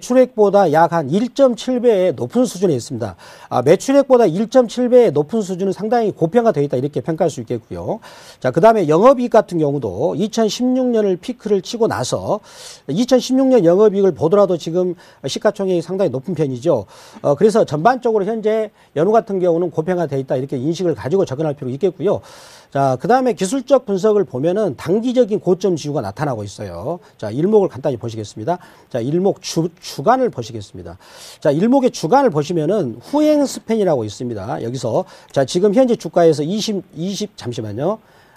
매출액보다 약 한 일 점 칠 배의 높은 수준에 있습니다. 아, 매출액보다 일 점 칠 배의 높은 수준은 상당히 고평가되어 있다 이렇게 평가할 수 있겠고요. 자, 그 다음에 영업이익 같은 경우도 이천십육 년을 피크를 치고 나서 이천십육 년 영업이익을 보더라도 지금 시가총액이 상당히 높은 편이죠. 어, 그래서 전반적으로 현재 연우 같은 경우는 고평가되어 있다 이렇게 인식을 가지고 접근할 필요가 있겠고요. 자, 그 다음에 기술적 분석을 보면은 단기적인 고점 지우가 나타나고 있어요. 자, 일목을 간단히 보시겠습니다. 자, 일목 주, 주간을 보시겠습니다. 자, 일목의 주간을 보시면은 후행 스팬이라고 있습니다. 여기서, 자, 지금 현재 주가에서 이십, 이십, 잠시만요.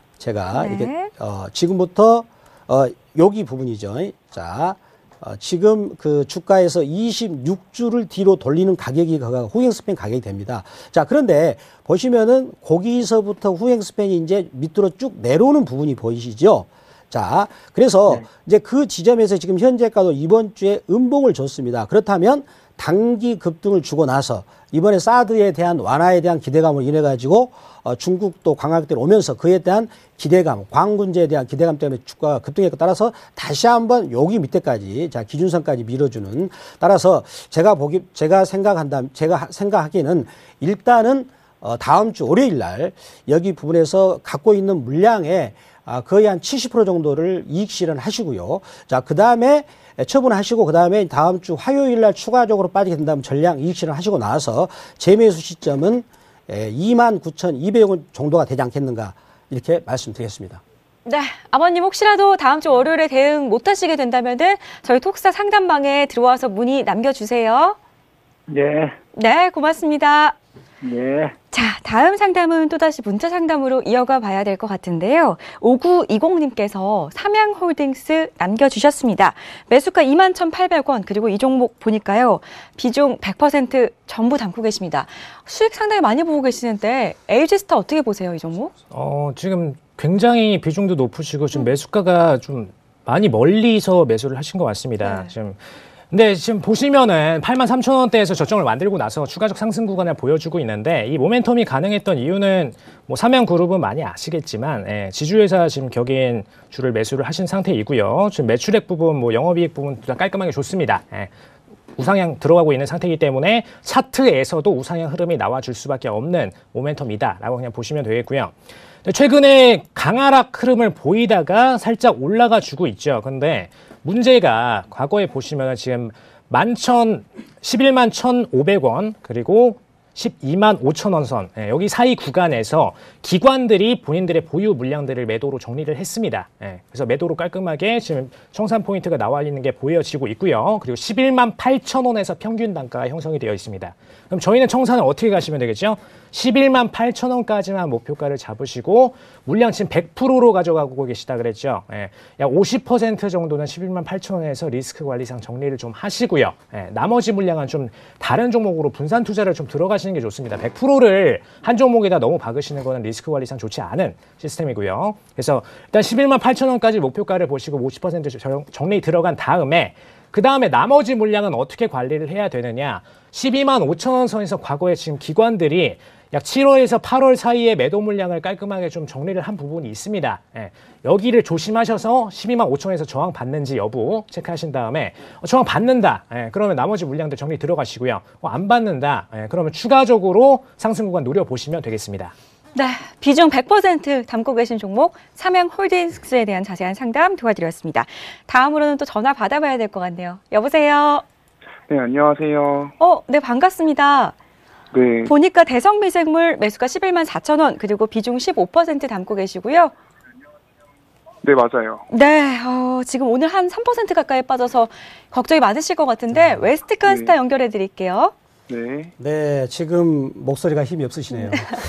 제가 네. 이렇게, 어, 지금부터, 어, 여기 부분이죠. 자, 어, 지금 그 주가에서 이십육 주를 뒤로 돌리는 가격이 후행 스팬 가격이 됩니다. 자, 그런데 보시면은 거기서부터 후행 스팬이 이제 밑으로 쭉 내려오는 부분이 보이시죠? 자, 그래서 네. 이제 그 지점에서 지금 현재가도 이번 주에 음봉을 줬습니다. 그렇다면 단기 급등을 주고 나서 이번에 사드에 대한 완화에 대한 기대감을 인해 가지고 어, 중국도 관광객들이 오면서 그에 대한 기대감, 광군제에 대한 기대감 때문에 주가가 급등했고 따라서 다시 한번 여기 밑에까지 자 기준선까지 밀어주는 따라서 제가 보기 제가 생각한다 제가 생각하기에는 일단은 어, 다음 주 월요일 날 여기 부분에서 갖고 있는 물량에 아, 거의 한 칠십 퍼센트 정도를 이익 실현하시고요. 자, 그 다음에 처분하시고 그 다음에 다음 주 화요일 날 추가적으로 빠지게 된다면 전량 이익 실현하시고 나서 재매수 시점은 이만 구천이백 원 정도가 되지 않겠는가 이렇게 말씀드리겠습니다. 네, 아버님 혹시라도 다음 주 월요일에 대응 못 하시게 된다면은 저희 톡스타 상담방에 들어와서 문의 남겨주세요. 네. 네, 고맙습니다. 네. 자, 다음 상담은 또다시 문자 상담으로 이어가 봐야 될 것 같은데요. 오구이공님께서 삼양홀딩스 남겨주셨습니다. 매수가 이만 천팔백 원, 그리고 이 종목 보니까요. 비중 백 퍼센트 전부 담고 계십니다. 수익 상당히 많이 보고 계시는데 에이지스타 어떻게 보세요, 이 종목? 어, 지금 굉장히 비중도 높으시고 지금 매수가가 좀 많이 멀리서 매수를 하신 것 같습니다. 네. 지금 근데 지금 보시면은 팔만 삼천 원대에서 저점을 만들고 나서 추가적 상승 구간을 보여주고 있는데 이 모멘텀이 가능했던 이유는 뭐 삼양그룹은 많이 아시겠지만 예, 지주회사 지금 격인 주를 매수를 하신 상태이고요. 지금 매출액 부분, 뭐 영업이익 부분 다 깔끔하게 좋습니다. 예. 우상향 들어가고 있는 상태이기 때문에 차트에서도 우상향 흐름이 나와줄 수밖에 없는 모멘텀이다라고 그냥 보시면 되겠고요. 최근에 강하락 흐름을 보이다가 살짝 올라가 주고 있죠. 근데 문제가 과거에 보시면 지금 만천, 십일만 천오백 원 그리고 십이만 오천 원 선, 예, 여기 사이 구간에서 기관들이 본인들의 보유 물량들을 매도로 정리를 했습니다. 예, 그래서 매도로 깔끔하게 지금 청산 포인트가 나와 있는 게 보여지고 있고요. 그리고 십일만 팔천 원에서 평균 단가가 형성이 되어 있습니다. 그럼 저희는 청산을 어떻게 가시면 되겠죠? 십일만 팔천 원까지만 목표가를 잡으시고 물량 지금 백 퍼센트로 가져가고 계시다 그랬죠. 예, 약 오십 퍼센트 정도는 십일만 팔천 원에서 리스크 관리상 정리를 좀 하시고요. 예, 나머지 물량은 좀 다른 종목으로 분산 투자를 좀 들어가시는 게 좋습니다. 백 퍼센트를 한 종목에다 너무 박으시는 거는 리스크 관리상 좋지 않은 시스템이고요. 그래서 일단 십일만 팔천 원까지 목표가를 보시고 오십 퍼센트 정리 들어간 다음에 그 다음에 나머지 물량은 어떻게 관리를 해야 되느냐. 십이만 오천 원 선에서 과거에 지금 기관들이 약 칠월에서 팔월 사이에 매도 물량을 깔끔하게 좀 정리를 한 부분이 있습니다. 예, 여기를 조심하셔서 십이만 오천 원에서 저항 받는지 여부 체크하신 다음에 어, 저항 받는다. 예, 그러면 나머지 물량들 정리 들어가시고요. 어, 안 받는다. 예, 그러면 추가적으로 상승 구간 노려보시면 되겠습니다. 네, 비중 백 퍼센트 담고 계신 종목 삼양홀딩스에 대한 자세한 상담 도와드렸습니다. 다음으로는 또 전화 받아봐야 될 것 같네요. 여보세요? 네, 안녕하세요. 어, 네, 반갑습니다. 네. 보니까 대성미생물 매수가 십일만 사천 원, 그리고 비중 십오 퍼센트 담고 계시고요. 네, 맞아요. 네, 어, 지금 오늘 한 삼 퍼센트 가까이 빠져서 걱정이 많으실 것 같은데 웨스트칸스타 네. 연결해 드릴게요. 네. 네, 지금 목소리가 힘이 없으시네요.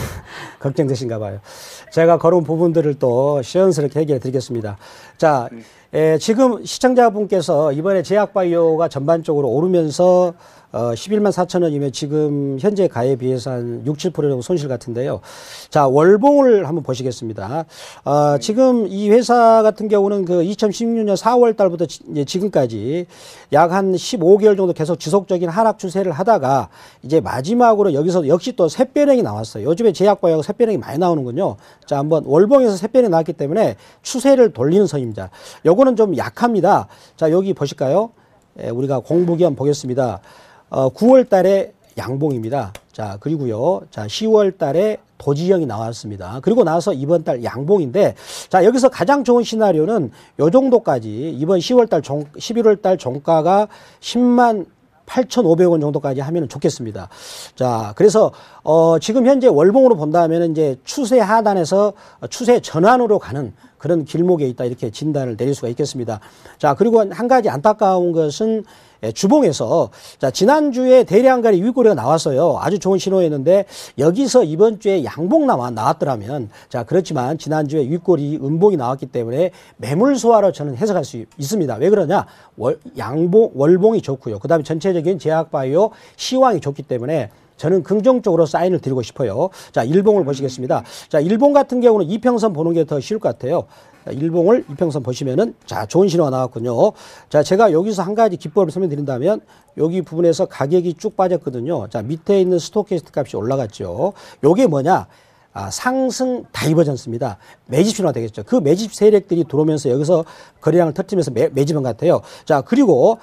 걱정되신가 봐요. 제가 걸은 부분들을 또 시원스럽게 해결해 드리겠습니다. 자, 네. 에, 지금 시청자분께서 이번에 제약바이오가 전반적으로 오르면서 어, 십일만 사천 원이면 지금 현재 가에 비해서 한 육, 칠 퍼센트 정도 손실 같은데요. 자, 월봉을 한번 보시겠습니다. 어, 지금 이 회사 같은 경우는 그 이천십육 년 사월 달부터 지, 이제 지금까지 약 한 십오 개월 정도 계속 지속적인 하락 추세를 하다가 이제 마지막으로 여기서 역시 또 샛별행이 나왔어요. 요즘에 제약바이오가 샛별행이 많이 나오는군요. 자, 한번 월봉에서 샛별행이 나왔기 때문에 추세를 돌리는 선입니다. 요거는 좀 약합니다. 자, 여기 보실까요? 예, 우리가 공부기한 보겠습니다. 어, 구월 달에 양봉입니다. 자, 그리고요. 자, 시월 달에 도지형이 나왔습니다. 그리고 나서 이번 달 양봉인데, 자, 여기서 가장 좋은 시나리오는 요 정도까지, 이번 시월 달 종, 십일월 달 종가가 십만 팔천오백 원 정도까지 하면 좋겠습니다. 자, 그래서, 어, 지금 현재 월봉으로 본다면 이제 추세 하단에서 추세 전환으로 가는 그런 길목에 있다. 이렇게 진단을 내릴 수가 있겠습니다. 자, 그리고 한 가지 안타까운 것은 주봉에서 자, 지난주에 대량간의 윗꼬리가 나왔어요. 아주 좋은 신호였는데 여기서 이번 주에 양봉 나와 나왔더라면 자, 그렇지만 지난주에 윗꼬리 음봉이 나왔기 때문에 매물 소화로 저는 해석할 수 있습니다. 왜 그러냐? 월, 양봉, 월봉이 좋고요. 그 다음에 전체적인 제약바이오 시황이 좋기 때문에 저는 긍정적으로 사인을 드리고 싶어요. 자, 일봉을 보시겠습니다. 자, 일봉 같은 경우는 이평선 보는 게 더 쉬울 것 같아요. 자, 일봉을 이평선 보시면은 자, 좋은 신호가 나왔군요. 자, 제가 여기서 한 가지 기법을 설명드린다면 여기 부분에서 가격이 쭉 빠졌거든요. 자, 밑에 있는 스토캐스틱 값이 올라갔죠. 요게 뭐냐? 아, 상승 다이버전스입니다. 매집 신호가 되겠죠. 그 매집 세력들이 들어오면서 여기서 거래량을 터뜨리면서 매, 매집한 것 같아요. 자, 그리고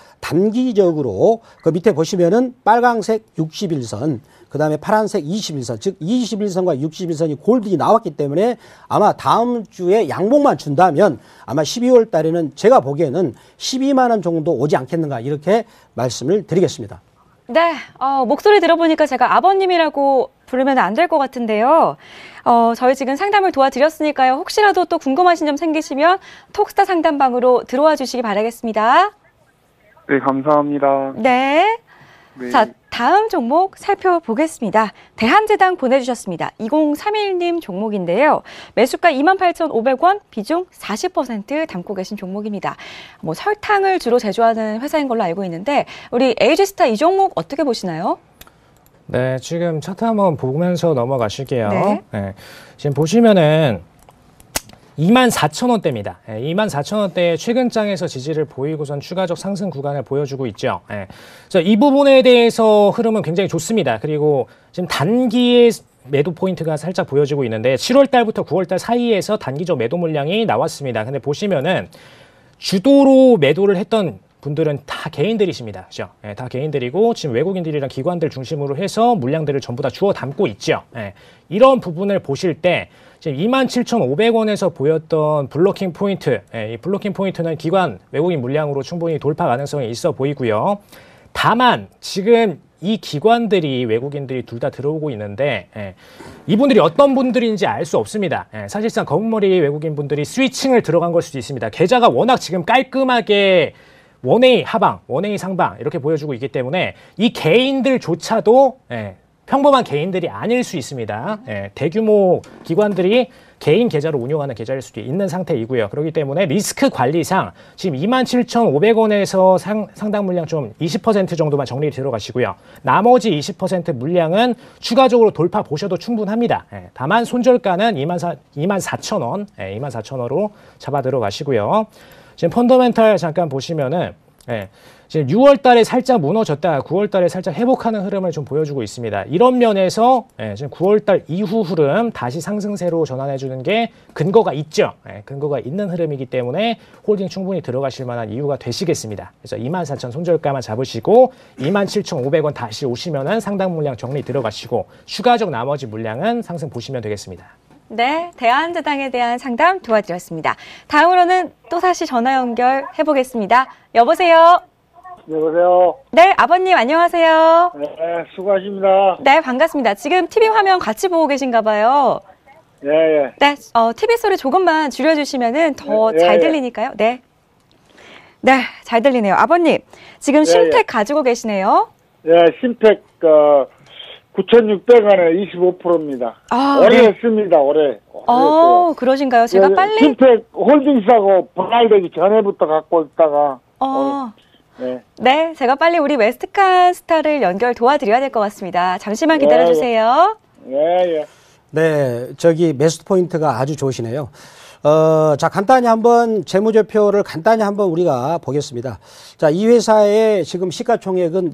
단기적으로 그 밑에 보시면은 빨강색 육십일 선, 그 다음에 파란색 이십일 선, 즉 이십일 선과 육십일 선이 골든이 나왔기 때문에 아마 다음 주에 양봉만 준다면 아마 십이월 달에는 제가 보기에는 십이만 원 정도 오지 않겠는가 이렇게 말씀을 드리겠습니다. 네, 어, 목소리 들어보니까 제가 아버님이라고 부르면 안 될 것 같은데요. 어, 저희 지금 상담을 도와드렸으니까요. 혹시라도 또 궁금하신 점 생기시면 톡스타 상담방으로 들어와 주시기 바라겠습니다. 네, 감사합니다. 네. 네. 자, 다음 종목 살펴보겠습니다. 대한제당 보내주셨습니다. 이공삼일 님 종목인데요. 매수가 이만 팔천오백 원, 비중 사십 퍼센트 담고 계신 종목입니다. 뭐 설탕을 주로 제조하는 회사인 걸로 알고 있는데 우리 에이지스타 이 종목 어떻게 보시나요? 네, 지금 차트 한번 보면서 넘어가실게요. 네. 네, 지금 보시면은 이만 사천 원대입니다. 네, 이만 사천 원대의 최근 장에서 지지를 보이고선 추가적 상승 구간을 보여주고 있죠. 네. 자, 이 부분에 대해서 흐름은 굉장히 좋습니다. 그리고 지금 단기의 매도 포인트가 살짝 보여지고 있는데 칠월 달부터 구월 달 사이에서 단기적 매도 물량이 나왔습니다. 근데 보시면은 주도로 매도를 했던 분들은 다 개인들이십니다. 그죠? 네, 다 개인들이고 지금 외국인들이랑 기관들 중심으로 해서 물량들을 전부 다 주워 담고 있죠. 네, 이런 부분을 보실 때 지금 이만 칠천오백 원에서 보였던 블로킹 포인트, 예, 이 블로킹 포인트는 기관 외국인 물량으로 충분히 돌파 가능성이 있어 보이고요. 다만 지금 이 기관들이 외국인들이 둘 다 들어오고 있는데 예, 이분들이 어떤 분들인지 알 수 없습니다. 예, 사실상 검은머리 외국인 분들이 스위칭을 들어간 걸 수도 있습니다. 계좌가 워낙 지금 깔끔하게 원에이 하방, 원에이 상방 이렇게 보여주고 있기 때문에 이 개인들조차도 예, 평범한 개인들이 아닐 수 있습니다. 예, 대규모 기관들이 개인 계좌로 운영하는 계좌일 수도 있는 상태이고요. 그렇기 때문에 리스크 관리상 지금 이만 칠천오백 원에서 상, 상당 물량 좀 이십 퍼센트 정도만 정리 들어가시고요. 나머지 이십 퍼센트 물량은 추가적으로 돌파 보셔도 충분합니다. 예, 다만 손절가는 이만 사천 원, 예, 이만 사천 원으로 잡아 들어가시고요. 지금 펀더멘탈 잠깐 보시면은 예, 지금 유월 달에 살짝 무너졌다가 구월 달에 살짝 회복하는 흐름을 좀 보여주고 있습니다. 이런 면에서 예, 지금 구월 달 이후 흐름 다시 상승세로 전환해주는 게 근거가 있죠. 예, 근거가 있는 흐름이기 때문에 홀딩 충분히 들어가실 만한 이유가 되시겠습니다. 그래서 이만 사천 손절가만 잡으시고 이만 칠천오백 원 다시 오시면은 상당 물량 정리 들어가시고 추가적 나머지 물량은 상승 보시면 되겠습니다. 네, 대한제당에 대한 상담 도와드렸습니다. 다음으로는 또다시 전화 연결해 보겠습니다. 여보세요? 여보세요? 네, 아버님 안녕하세요. 네, 수고하십니다. 네, 반갑습니다. 지금 티비 화면 같이 보고 계신가 봐요. 예, 예. 네, 어, 티비 소리 조금만 줄여주시면 더 예, 잘 예. 들리니까요. 네. 네, 잘 들리네요. 아버님, 지금 예, 심택 예. 가지고 계시네요. 예, 심택, 어, 구천육백 원에 이십오 퍼센트입니다. 아, 올해 네. 했습니다, 올해. 어, 그러신가요? 제가 예, 빨리. 심택 홀딩스하고 분할되기 전에부터 갖고 있다가. 어, 네. 네, 제가 빨리 우리 웨스트칸 스타를 연결 도와드려야 될 것 같습니다. 잠시만 예, 기다려주세요. 예, 예. 네, 저기 매수 포인트가 아주 좋으시네요. 어, 자, 간단히 한번 재무제표를 간단히 한번 우리가 보겠습니다. 자, 이 회사의 지금 시가총액은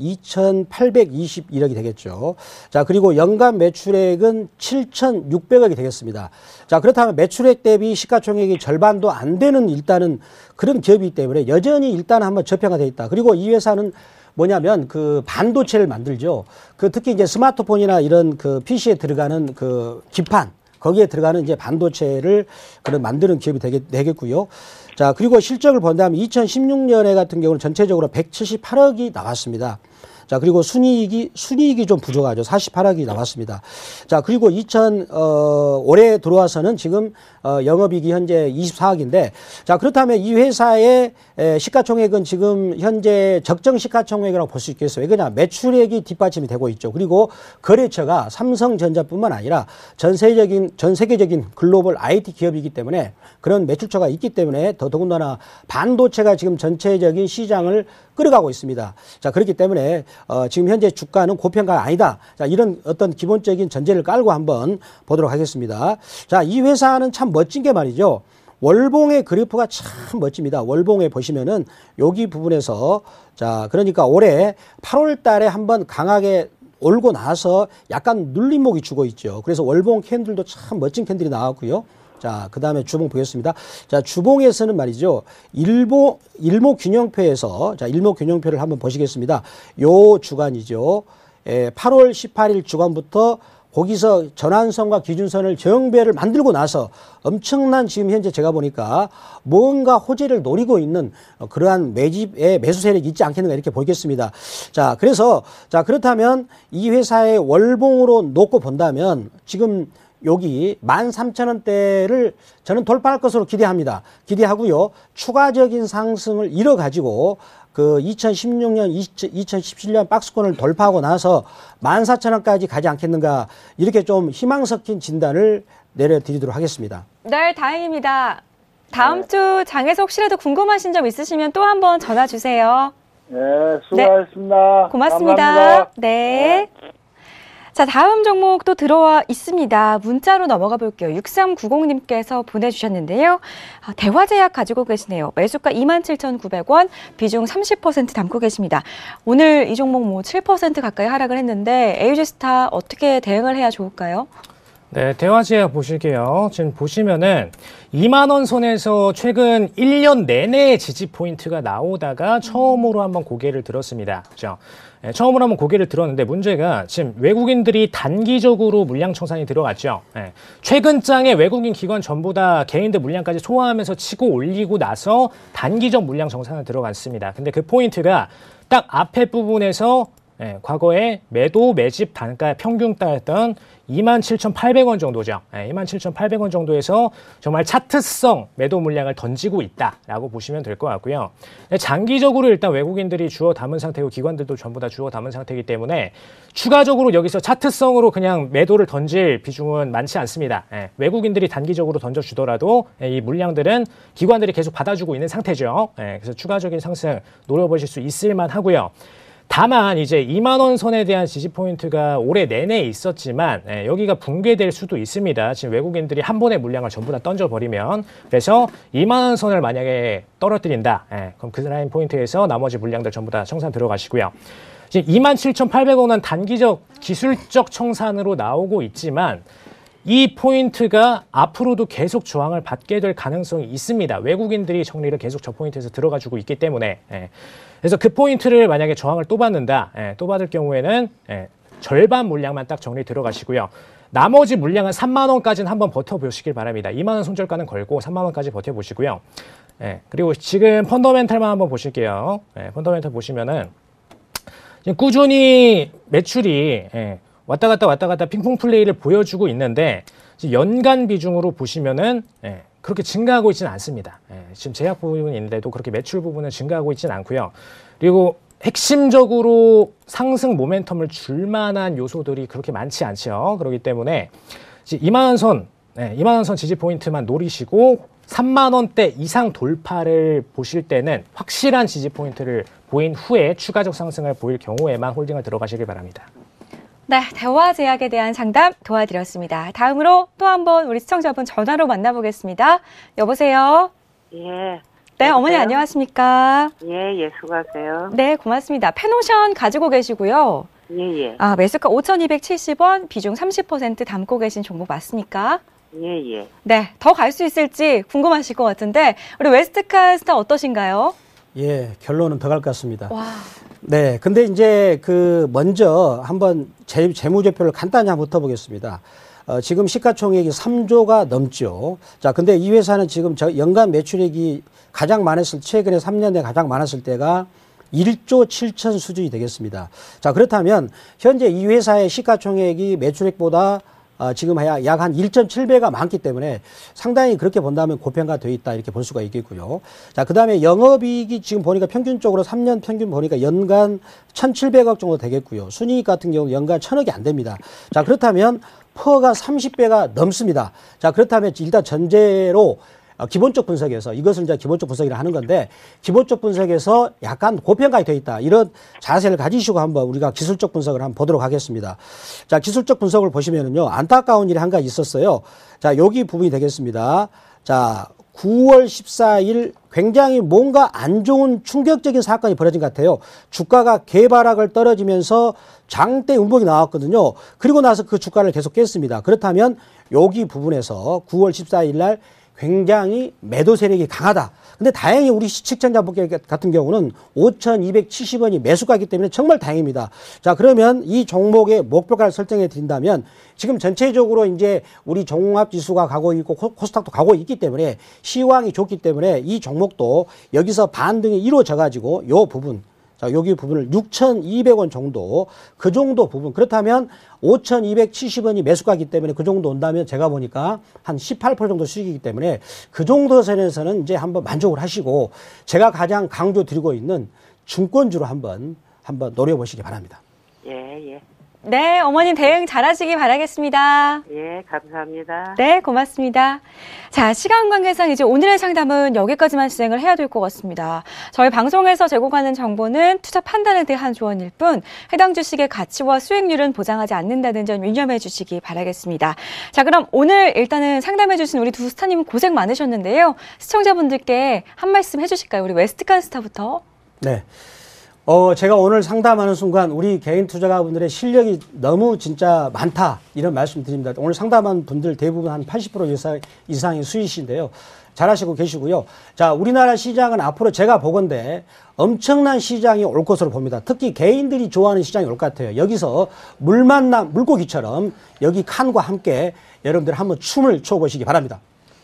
이천팔백이십일억이 되겠죠. 자, 그리고 연간 매출액은 칠천육백억이 되겠습니다. 자, 그렇다면 매출액 대비 시가총액이 절반도 안 되는 일단은 그런 기업이기 때문에 여전히 일단 한번 저평가되어 있다. 그리고 이 회사는 뭐냐면 그 반도체를 만들죠. 그 특히 이제 스마트폰이나 이런 그 피시에 들어가는 그 기판, 거기에 들어가는 이제 반도체를 그런 만드는 기업이 되겠, 되겠고요. 자, 그리고 실적을 본다면 이천십육 년에 같은 경우는 전체적으로 백칠십팔억이 나왔습니다. 자, 그리고 순이익이, 순이익이 좀 부족하죠. 사십팔억이 나왔습니다. 자, 그리고 이천, 어, 올해 들어와서는 지금, 어, 영업이익이 현재 이십사억인데, 자, 그렇다면 이 회사의 에, 시가총액은 지금 현재 적정 시가총액이라고 볼 수 있겠어요. 왜 그러냐? 매출액이 뒷받침이 되고 있죠. 그리고 거래처가 삼성전자뿐만 아니라 전 세계적인, 전 세계적인 글로벌 아이티 기업이기 때문에 그런 매출처가 있기 때문에 더더군다나 반도체가 지금 전체적인 시장을 끌어가고 있습니다. 자, 그렇기 때문에 어, 지금 현재 주가는 고평가가 아니다. 자, 이런 어떤 기본적인 전제를 깔고 한번 보도록 하겠습니다. 자, 이 회사는 참 멋진 게 말이죠. 월봉의 그래프가 참 멋집니다. 월봉에 보시면은 여기 부분에서 자, 그러니까 올해 팔월 달에 한번 강하게 올고 나서 약간 눌림목이 주고 있죠. 그래서 월봉 캔들도 참 멋진 캔들이 나왔고요. 자, 그 다음에 주봉 보겠습니다. 자, 주봉에서는 말이죠. 일보, 일목균형표에서, 자, 일목균형표를 한번 보시겠습니다. 요 주간이죠. 에, 팔월 십팔일 주간부터 거기서 전환선과 기준선을 정배를 만들고 나서 엄청난 지금 현재 제가 보니까 뭔가 호재를 노리고 있는 그러한 매집의 매수 세력이 있지 않겠는가 이렇게 보겠습니다. 자, 그래서, 자, 그렇다면 이 회사의 월봉으로 놓고 본다면 지금 여기 만 삼천 원대를 저는 돌파할 것으로 기대합니다. 기대하고요. 추가적인 상승을 이뤄가지고 그 이천십육 년, 이천십칠 년 박스권을 돌파하고 나서 만 사천 원까지 가지 않겠는가 이렇게 좀 희망 섞인 진단을 내려드리도록 하겠습니다. 네, 다행입니다. 다음 주 장에서 혹시라도 궁금하신 점 있으시면 또 한번 전화 주세요. 네, 수고하셨습니다. 네, 고맙습니다. 감사합니다. 네. 자, 다음 종목 또 들어와 있습니다. 문자로 넘어가 볼게요. 육삼구공님께서 보내주셨는데요. 아, 대화제약 가지고 계시네요. 매수가 이만 칠천구백 원, 비중 삼십 퍼센트 담고 계십니다. 오늘 이 종목 뭐 칠 퍼센트 가까이 하락을 했는데 에이지스타 어떻게 대응을 해야 좋을까요? 네, 대화제약 보실게요. 지금 보시면은 이만 원 선에서 최근 일 년 내내 지지 포인트가 나오다가 처음으로 한번 고개를 들었습니다. 그죠? 네, 처음으로 한번 고개를 들었는데 문제가 지금 외국인들이 단기적으로 물량 청산이 들어갔죠. 네, 최근 장에 외국인 기관 전부 다 개인들 물량까지 소화하면서 치고 올리고 나서 단기적 물량 정산을 들어갔습니다. 근데 그 포인트가 딱 앞에 부분에서 예, 과거에 매도 매집 단가 평균 따였던 이만 칠천팔백 원 정도죠. 예, 이만 칠천팔백 원 정도에서 정말 차트성 매도 물량을 던지고 있다라고 보시면 될 것 같고요. 장기적으로 일단 외국인들이 주워 담은 상태고 기관들도 전부 다 주워 담은 상태이기 때문에 추가적으로 여기서 차트성으로 그냥 매도를 던질 비중은 많지 않습니다. 예, 외국인들이 단기적으로 던져주더라도 예, 이 물량들은 기관들이 계속 받아주고 있는 상태죠. 예, 그래서 추가적인 상승 노려보실 수 있을 만하고요. 다만 이제 이만 원 선에 대한 지지 포인트가 올해 내내 있었지만 예, 여기가 붕괴될 수도 있습니다. 지금 외국인들이 한 번에 물량을 전부 다 던져버리면 그래서 이만 원 선을 만약에 떨어뜨린다. 예, 그럼 그 라인 포인트에서 나머지 물량들 전부 다 청산 들어가시고요. 지금 이만 칠천팔백 원은 단기적 기술적 청산으로 나오고 있지만 이 포인트가 앞으로도 계속 저항을 받게 될 가능성이 있습니다. 외국인들이 정리를 계속 저 포인트에서 들어가주고 있기 때문에. 예. 그래서 그 포인트를 만약에 저항을 또 받는다, 예, 또 받을 경우에는 예, 절반 물량만 딱 정리 들어가시고요. 나머지 물량은 삼만 원까지는 한번 버텨보시길 바랍니다. 이만 원 손절가는 걸고 삼만 원까지 버텨보시고요. 예, 그리고 지금 펀더멘탈만 한번 보실게요. 예, 펀더멘탈 보시면은 지금 꾸준히 매출이 예, 왔다 갔다 왔다 갔다 핑퐁 플레이를 보여주고 있는데 연간 비중으로 보시면은 예, 그렇게 증가하고 있지는 않습니다. 예, 지금 제약 부분이 있는데도 그렇게 매출 부분은 증가하고 있지는 않고요. 그리고 핵심적으로 상승 모멘텀을 줄 만한 요소들이 그렇게 많지 않죠. 그렇기 때문에 이만 원 선, 예, 이만 원 선 지지 포인트만 노리시고 삼만 원대 이상 돌파를 보실 때는 확실한 지지 포인트를 보인 후에 추가적 상승을 보일 경우에만 홀딩을 들어가시길 바랍니다. 네, 대화제약에 대한 상담 도와드렸습니다. 다음으로 또 한 번 우리 시청자분 전화로 만나보겠습니다. 여보세요? 예. 네, 어머니 안녕하십니까? 예, 예, 수고하세요. 네, 고맙습니다. 페노션 가지고 계시고요. 예, 예. 아, 매수가 오천이백칠십 원, 비중 삼십 퍼센트 담고 계신 종목 맞습니까? 예, 예. 네, 더 갈 수 있을지 궁금하실 것 같은데 우리 웨스트카스타 어떠신가요? 예, 결론은 더 갈 것 같습니다. 와. 네, 근데 이제 그 먼저 한번 재, 재무제표를 간단히 한번 붙어보겠습니다. 어, 지금 시가총액이 삼조가 넘죠. 자, 근데 이 회사는 지금 저 연간 매출액이 가장 많았을, 최근에 삼 년 내에 가장 많았을 때가 일조 칠천 수준이 되겠습니다. 자, 그렇다면 현재 이 회사의 시가총액이 매출액보다 어, 지금 약 한 일 점 칠 배가 많기 때문에 상당히 그렇게 본다면 고평가되어 있다 이렇게 볼 수가 있겠고요. 자, 그 다음에 영업이익이 지금 보니까 평균적으로 삼 년 평균 보니까 연간 천칠백억 정도 되겠고요. 순이익 같은 경우는 연간 천억이 안 됩니다. 자, 그렇다면 퍼가 삼십 배가 넘습니다. 자, 그렇다면 일단 전제로 어, 기본적 분석에서 이것을 이제 기본적 분석이라 하는 건데 기본적 분석에서 약간 고평가가 되어 있다. 이런 자세를 가지시고 한번 우리가 기술적 분석을 한번 보도록 하겠습니다. 자, 기술적 분석을 보시면은요. 안타까운 일이 한 가지 있었어요. 자, 여기 부분이 되겠습니다. 자, 구월 십사일 굉장히 뭔가 안 좋은 충격적인 사건이 벌어진 것 같아요. 주가가 개발락을 떨어지면서 장대 음봉이 나왔거든요. 그리고 나서 그 주가를 계속 깼습니다. 그렇다면 여기 부분에서 구월 십사일 날 굉장히 매도 세력이 강하다. 근데 다행히 우리 시청자분께 같은 경우는 오천이백칠십 원이 매수가이기 때문에 정말 다행입니다. 자, 그러면 이 종목의 목표가를 설정해 드린다면 지금 전체적으로 이제 우리 종합지수가 가고 있고 코스닥도 가고 있기 때문에 시황이 좋기 때문에 이 종목도 여기서 반등이 이루어져 가지고 요 부분, 자, 여기 부분을 육천이백 원 정도, 그 정도 부분. 그렇다면 오천이백칠십 원이 매수가이기 때문에 그 정도 온다면 제가 보니까 한 십팔 퍼센트 정도 수익이기 때문에 그 정도 선에서는 이제 한번 만족을 하시고 제가 가장 강조 드리고 있는 증권주로 한번, 한번 노려보시기 바랍니다. 예, 예. 네, 어머님 대응 잘하시기 바라겠습니다. 예, 감사합니다. 네, 고맙습니다. 자, 시간 관계상 이제 오늘의 상담은 여기까지만 진행을 해야 될 것 같습니다. 저희 방송에서 제공하는 정보는 투자 판단에 대한 조언일 뿐 해당 주식의 가치와 수익률은 보장하지 않는다는 점 유념해 주시기 바라겠습니다. 자, 그럼 오늘 일단은 상담해 주신 우리 두 스타님 고생 많으셨는데요. 시청자분들께 한 말씀 해주실까요? 우리 웨스트칸 스타부터. 네. 어, 제가 오늘 상담하는 순간 우리 개인 투자가분들의 실력이 너무 진짜 많다. 이런 말씀 드립니다. 오늘 상담한 분들 대부분 한 팔십 퍼센트 이상, 이상의 수익인데요. 잘하시고 계시고요. 자, 우리나라 시장은 앞으로 제가 보건대 엄청난 시장이 올 것으로 봅니다. 특히 개인들이 좋아하는 시장이 올 것 같아요. 여기서 물 만난 물고기처럼 여기 칸과 함께 여러분들 한번 춤을 춰보시기 바랍니다.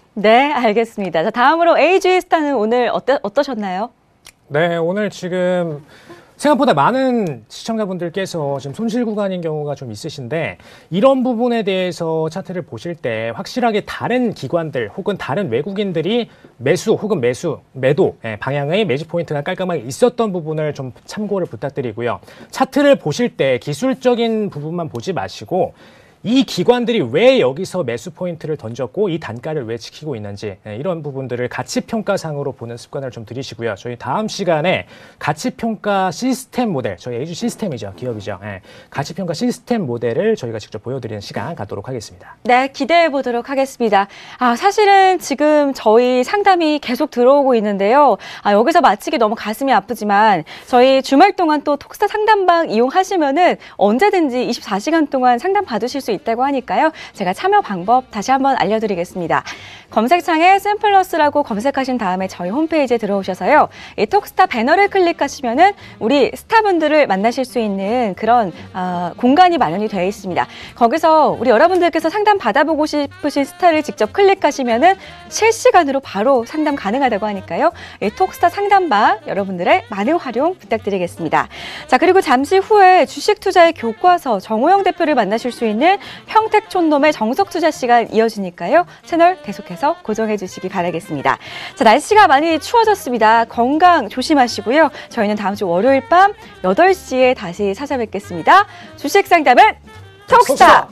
네, 알겠습니다. 자, 다음으로 에이지스타는 오늘 어떠, 어떠셨나요? 네, 오늘 지금 생각보다 많은 시청자분들께서 지금 손실 구간인 경우가 좀 있으신데 이런 부분에 대해서 차트를 보실 때 확실하게 다른 기관들 혹은 다른 외국인들이 매수 혹은 매수, 매도 방향의 매집 포인트가 깔끔하게 있었던 부분을 좀 참고를 부탁드리고요. 차트를 보실 때 기술적인 부분만 보지 마시고 이 기관들이 왜 여기서 매수 포인트를 던졌고 이 단가를 왜 지키고 있는지 이런 부분들을 가치평가상으로 보는 습관을 좀 들이시고요. 저희 다음 시간에 가치평가 시스템 모델, 저희 에이지 시스템이죠. 기업이죠. 가치평가 시스템 모델을 저희가 직접 보여드리는 시간 갖도록 하겠습니다. 네, 기대해 보도록 하겠습니다. 아, 사실은 지금 저희 상담이 계속 들어오고 있는데요. 아, 여기서 마치기 너무 가슴이 아프지만 저희 주말 동안 또 톡스타 상담방 이용하시면은 언제든지 이십사 시간 동안 상담 받으실 수 있다고 하니까요. 제가 참여 방법 다시 한번 알려드리겠습니다. 검색창에 샘플러스라고 검색하신 다음에 저희 홈페이지에 들어오셔서요. 이 톡스타 배너를 클릭하시면은 우리 스타분들을 만나실 수 있는 그런 어, 공간이 마련이 되어 있습니다. 거기서 우리 여러분들께서 상담 받아보고 싶으신 스타를 직접 클릭하시면은 실시간으로 바로 상담 가능하다고 하니까요. 이 톡스타 상담방 여러분들의 많은 활용 부탁드리겠습니다. 자, 그리고 잠시 후에 주식 투자의 교과서 정호영 대표를 만나실 수 있는 평택촌놈의 정석 투자 시간 이어지니까요. 채널 계속해서 고정해 주시기 바라겠습니다. 자, 날씨가 많이 추워졌습니다. 건강 조심하시고요. 저희는 다음 주 월요일 밤 여덟 시에 다시 찾아뵙겠습니다. 주식 상담은 톡스타!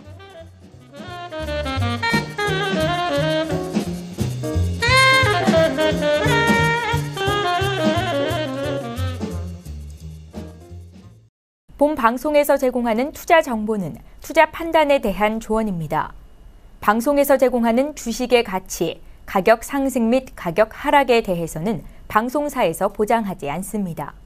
본 방송에서 제공하는 투자 정보는 투자 판단에 대한 조언입니다. 방송에서 제공하는 주식의 가치, 가격 상승 및 가격 하락에 대해서는 방송사에서 보장하지 않습니다.